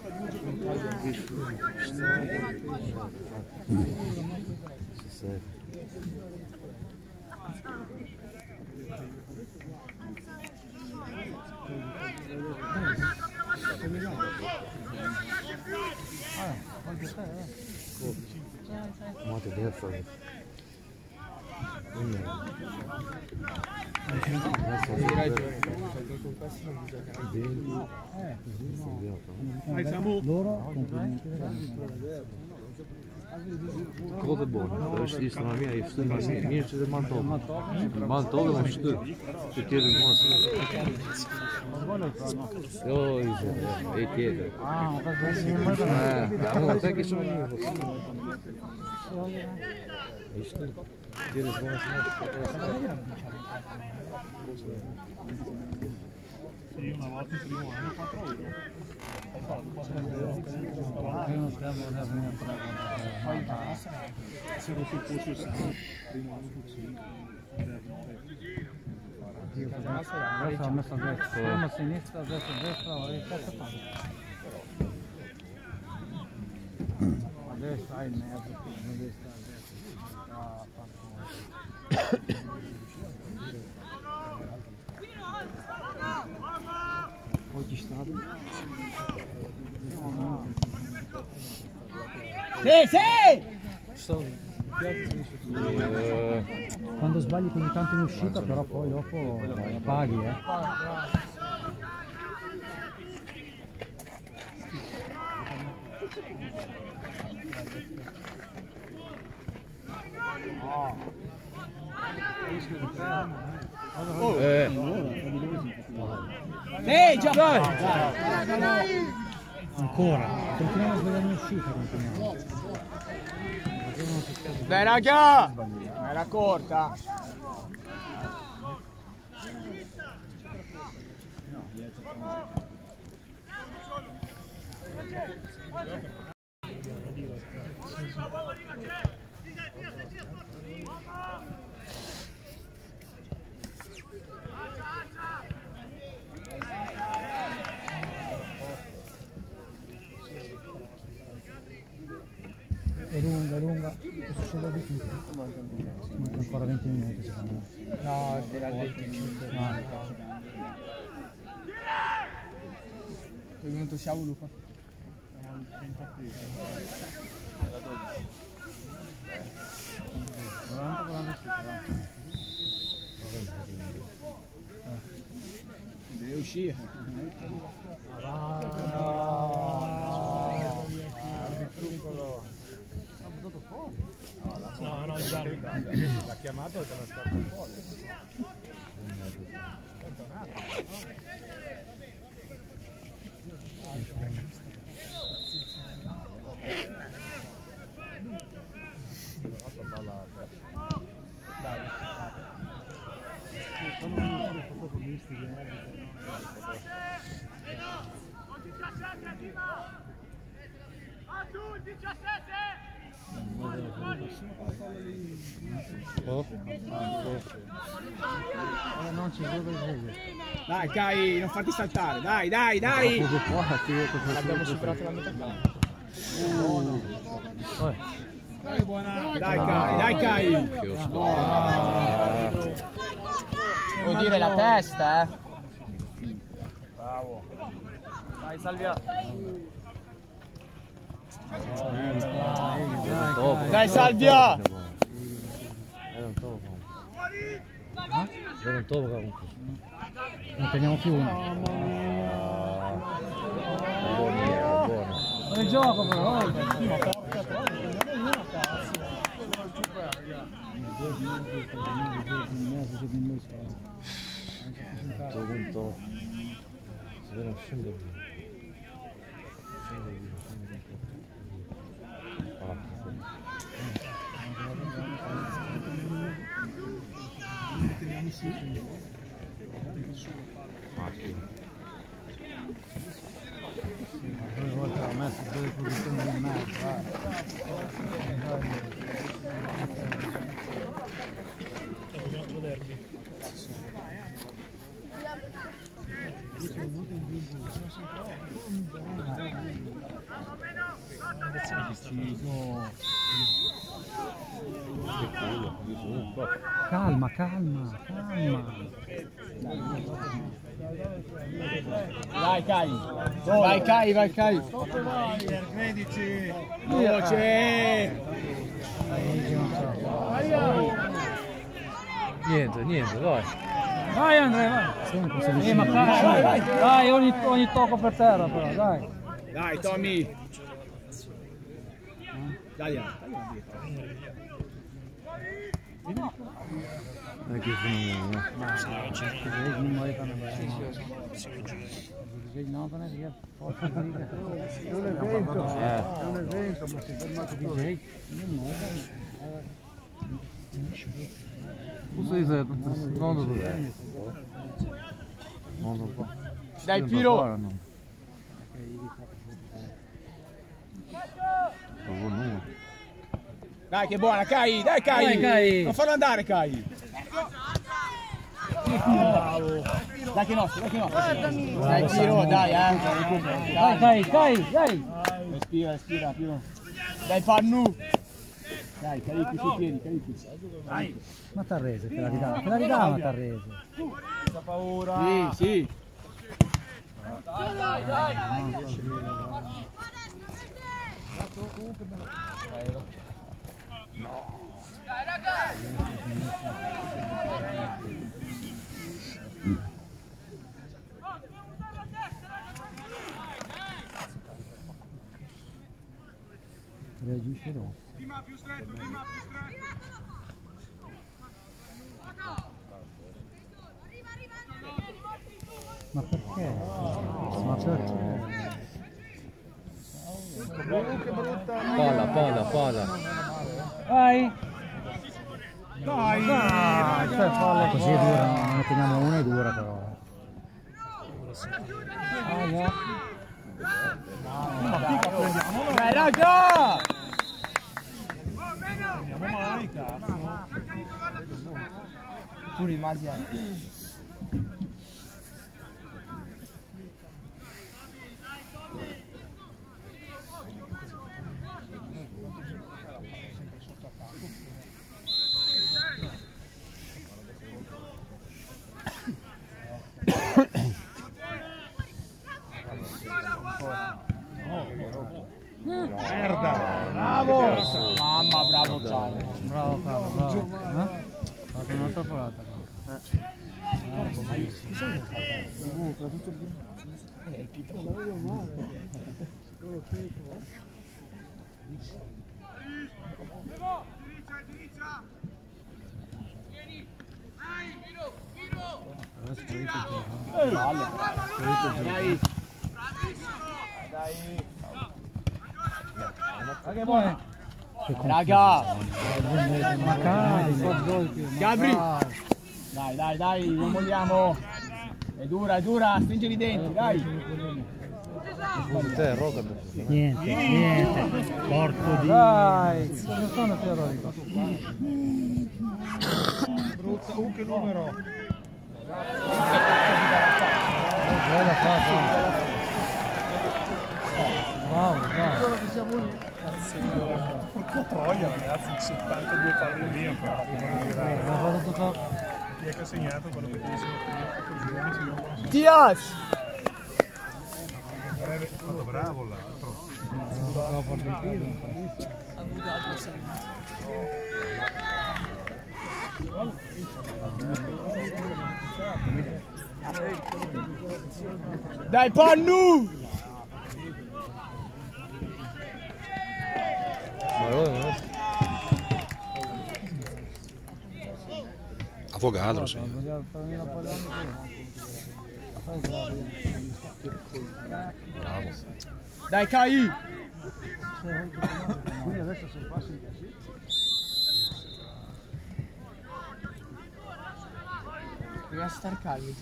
Mate dentro. Loro Kolt het bon. Dat is iets naar meer. Je stuurt maar meer te de man toch. Man toch dan stuurt. Je keert het man. Jo, je keert het. ah, dat is niet meer. Ja, maar kijk eens zo niet. Je stuurt. Keert het man. Sì, una volta il primo anno 4 euro. Hai fatto 4 euro. Io non stiamo andando Poi basta. Se non si fosse il sangue, primo anno su 5. Adesso ho messo a destra, prima a sinistra, adesso a destra, ho rifatto tanto. A destra in mezzo, a destra, a destra. Poi ci state? Sì! Quando sbagli così tanto in uscita, però poi dopo paghi, Già! Dai! Ancora, continuiamo a sbagliare in uscita, continuiamo. Dai raga! Era corta! È lunga, succede di tutto. Manca ancora 20 minuti secondo me. No, era 25. È venuto Sciavo Luca. Deve uscire. No, già l'ha chiamato e te l'ha scartato fuori. Non ci vedo il Dai Kai, non farti saltare, dai! Abbiamo superato la metà. Dai Kai! Vuoi dire la testa, Bravo! Dai Salvia! Dai Salvia! Era un topo comunque. Non teniamo più uno. Buono. Non è gioco però. Tutto si vede scendere. Due volte ho messo due posizioni in mezzo. Calma. Vai Kai! Credici! Veloce! Niente, vai. Vai Andrea, vai! Ma vai, ogni tocco per terra però, dai! Dai Tommy! Dai! Che finire, È un evento, ma si è fermato di Cosa sei? Non lo so. Dai Piro. Dai che buona, Kai, dai Kai. Dai, Kai. Non farlo andare Kai. Dai che nostro, dai che nostro. Dai Piro, dai Dai. Respira Piro. Dai Pannu. Dai, carichi sui piedi, carichi. Dai. Ma Tarrese, te la ridava Tarrese. Senza paura. Sì. Dai. No. Dai ragazzi. Reagisce no. Più stretto. Ma perché? Che brutta. Palla. Vai! Dai! Palla così è dura, ne teniamo una è dura però. Dai raga! Andiamo mai, cazzo. Tu rimasi a... Merda! Bravo! Mamma, bravo Gianni! Bravo Carlo, bravo. Fate un'altra parata. Raga! Gabri! Dai, non vogliamo! È dura, stringere i denti, dai! Niente. Porco di... Dai! Cosa stanno teorico? Brutta, che numero! Bravo. Porca troia ragazzi, 72 palle lì ancora. Chi è che ha segnato quello che dice? Diaz! Bravo l'altro. Dai Pannu! Avogadro, sì. Bravo. Dai Kai! Quindi adesso se passi così. Deve star calmi,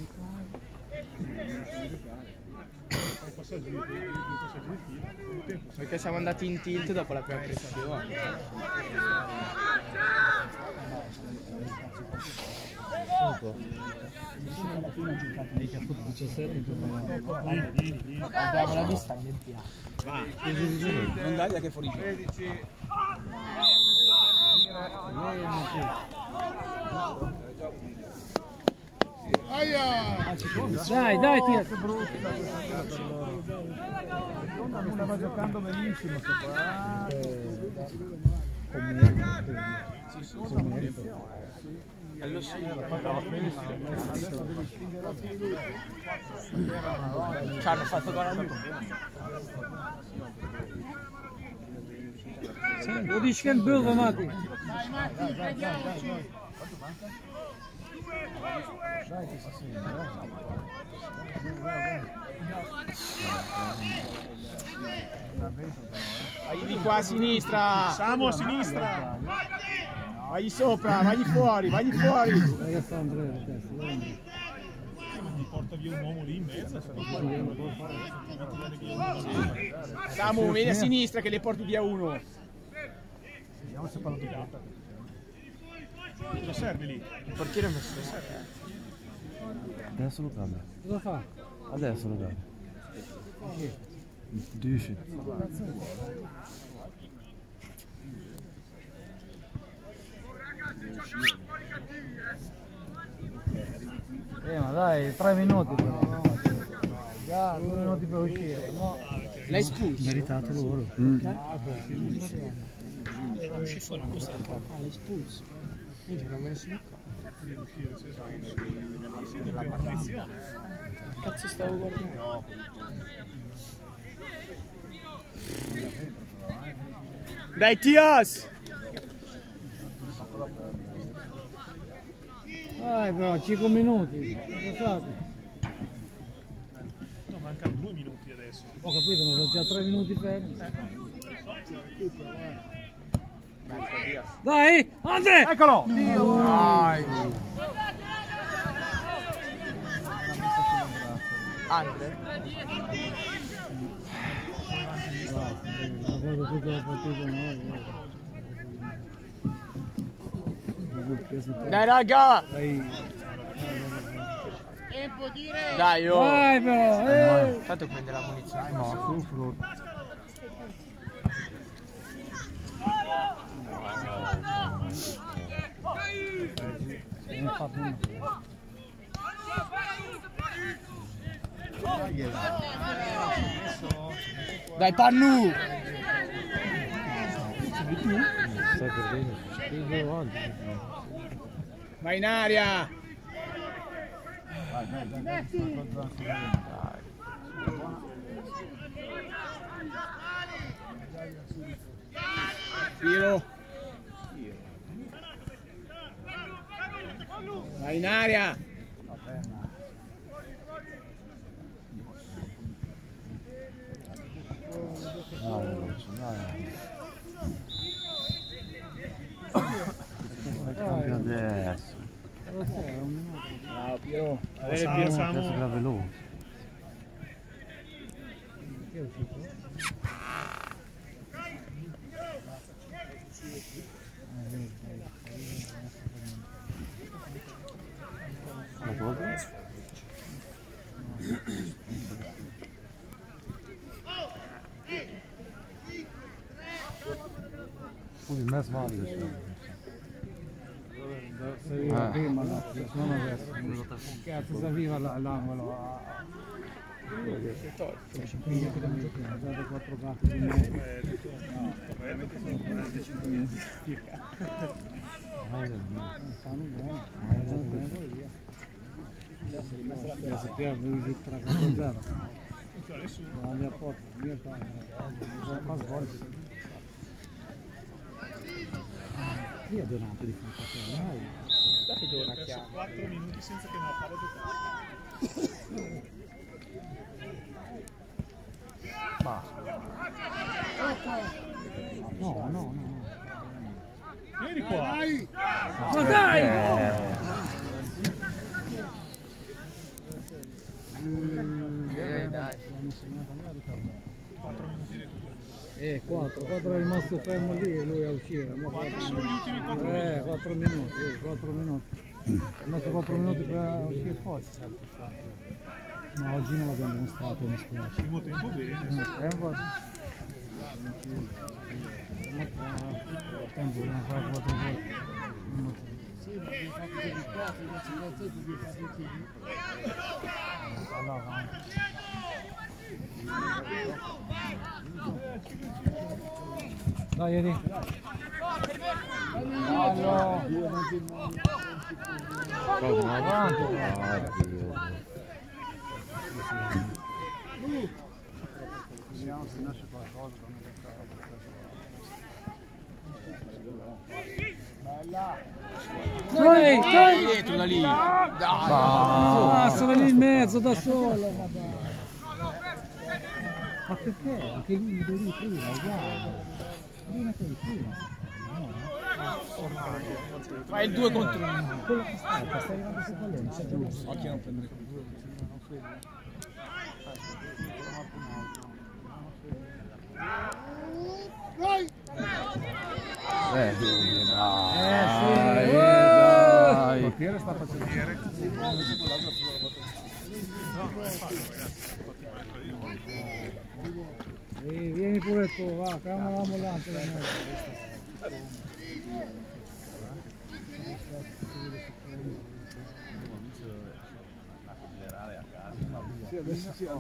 perché siamo andati in tilt dopo la prima pressione. Abbiamo la vista in piano. Non dai che fuori. Dai, tira. Mi stava giocando benissimo. Ci hanno fatto gol a lui. Lo dici che è il bello, Mati. Vai di qua a sinistra. Siamo a sinistra. Vai sopra, vai fuori. gli porta via un uomo lì in mezzo. Samu, vieni a sinistra che le porti via uno. Vediamo se parlo di porta. Cosa serve lì? Il portiere è messo. Adesso lo cambia. Cosa fa? Adesso lo cambia. Dici. Ma dai, 3 minuti però. Già, 2 minuti per uscire. No. L'hai espulso? Meritato loro. Usci fuori un po' l'hai espulso. Quindi non me ne sono accorto. Cazzo stavo guardando. Dai Tias! Dai però, 5 minuti. Cosa fate? No, mancano 2 minuti adesso. Ho capito, ma sono già 3 minuti fermi. Dai, Andre! Eccolo! Dai! Andre? Dai raga! Dai oh! Dai però! Tanto prende la munizione. No, Dai Pannu! stai perdendo. Vai in aria! Tiro! Vai in aria! Cambia adesso. Bravo Piero! Adesso era veloce. La cosa? Poi me sbaglio. Prima, no, non adesso. Cazzo, si arriva all'angolo. Guarda 4 gatti di me. Sappiamo che 3-4-0. La mia porta, la mia porta. Io ho donato di fronte a te, Dai Donacchiamo. 4 minuti senza che una palla giocare. No. Vieni qua. Ma dai! Dai. 4 è rimasto fermo lì e lui a uscire. Sono gli ultimi 4 minuti. 4 minuti. È rimasto 4 minuti per uscire fuori. Ma oggi non l'abbiamo dimostrato, mi spiace. Primo tempo bene. Tempo dobbiamo fare 4 volte. Dai, Edi. Vediamo se nasce qualcosa. Dai! Dietro da lì! Ah, sono lì in mezzo da solo! Ma perché? Anche lì prima, guarda! Prima che prima! Fai il 2 contro 1. Quello che sta arrivando sul pallone, c'è giusto. Occhio a non prendere dai. Il portiere sta facendo vieni pure tu, va, calma la mollante da noi. Sì, adesso sì,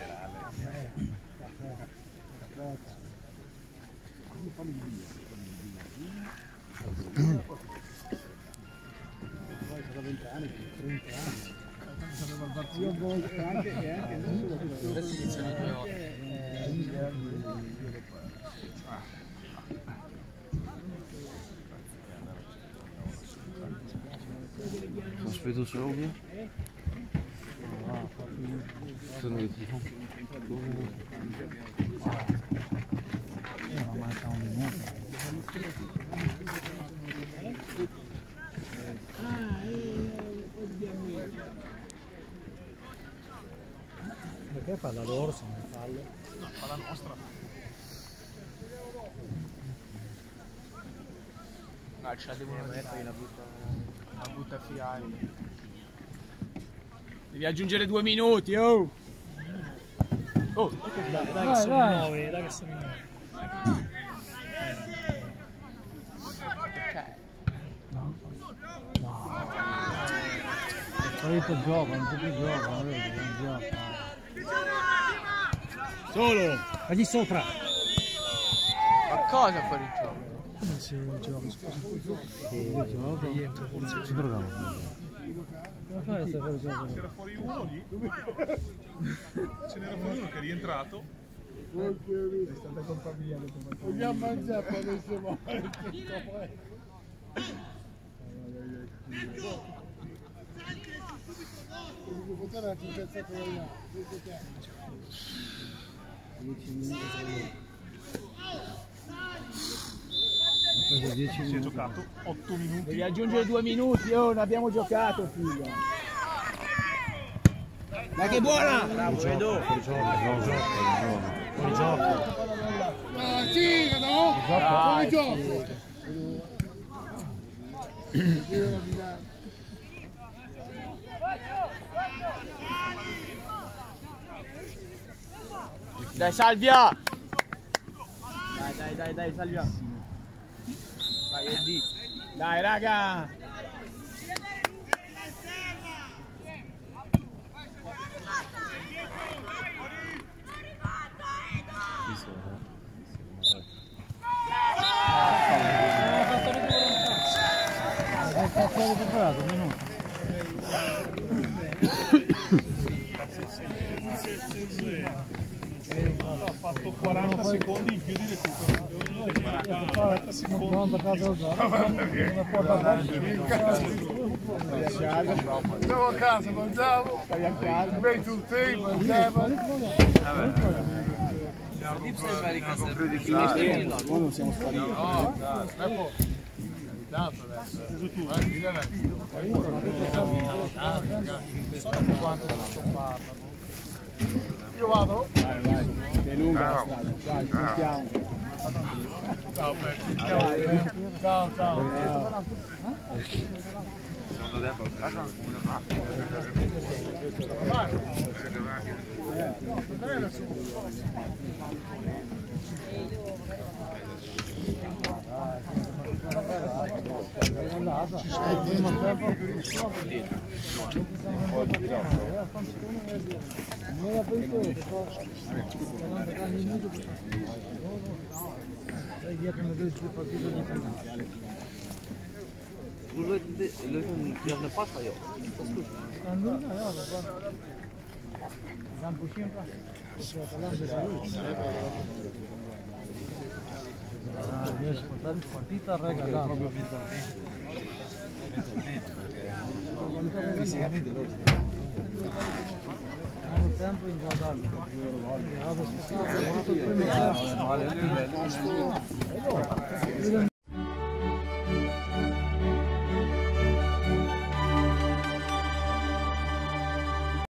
poi sono 20 anni, 30 anni. Io voglio anche adesso iniziano i 2 ore. Aspetta solo via. Sono io. Ma manca un minuto. Perché palla loro se non fallo? No, palla nostra. No, ce la devono mettere, la butta a fiare. Devi aggiungere 2 minuti, oh! Oh! Dai che sono 9, dai che sono 9. Solito gioco, non c'è più gioco, non vedi, non gioca. Solo! Vagli sopra! Ma cosa fuori gioco? Come si gioca? Scusa. Ci troviamo. Come fai a stare fuori gioco? C'era fuori uno lì. Ce n'era fuori uno che è rientrato. È stata colpa mia. Vogliamo mangiare poi adesso Si è giocato 8 minuti. Devi aggiungere 2 minuti, oh, ne abbiamo giocato, figlio. Dai che buona! Bravo, vedo! Fuori gioco. sì, no? Fuori gioco! Dai Salvia! Dai Salvia! Vai Eddie! Dai raga! Ha fatto 40 secondi in più di recupero. 40 secondi. Andiamo a casa, mangiamo, vai sul te, mangiamo. Non siamo spariti. Io vado? Vai. È lunga la strada, dai, sentiamo. Ciao, Ciao. Ne passa io. Riesco a dare partita regalato. Hanno tempo in giocare.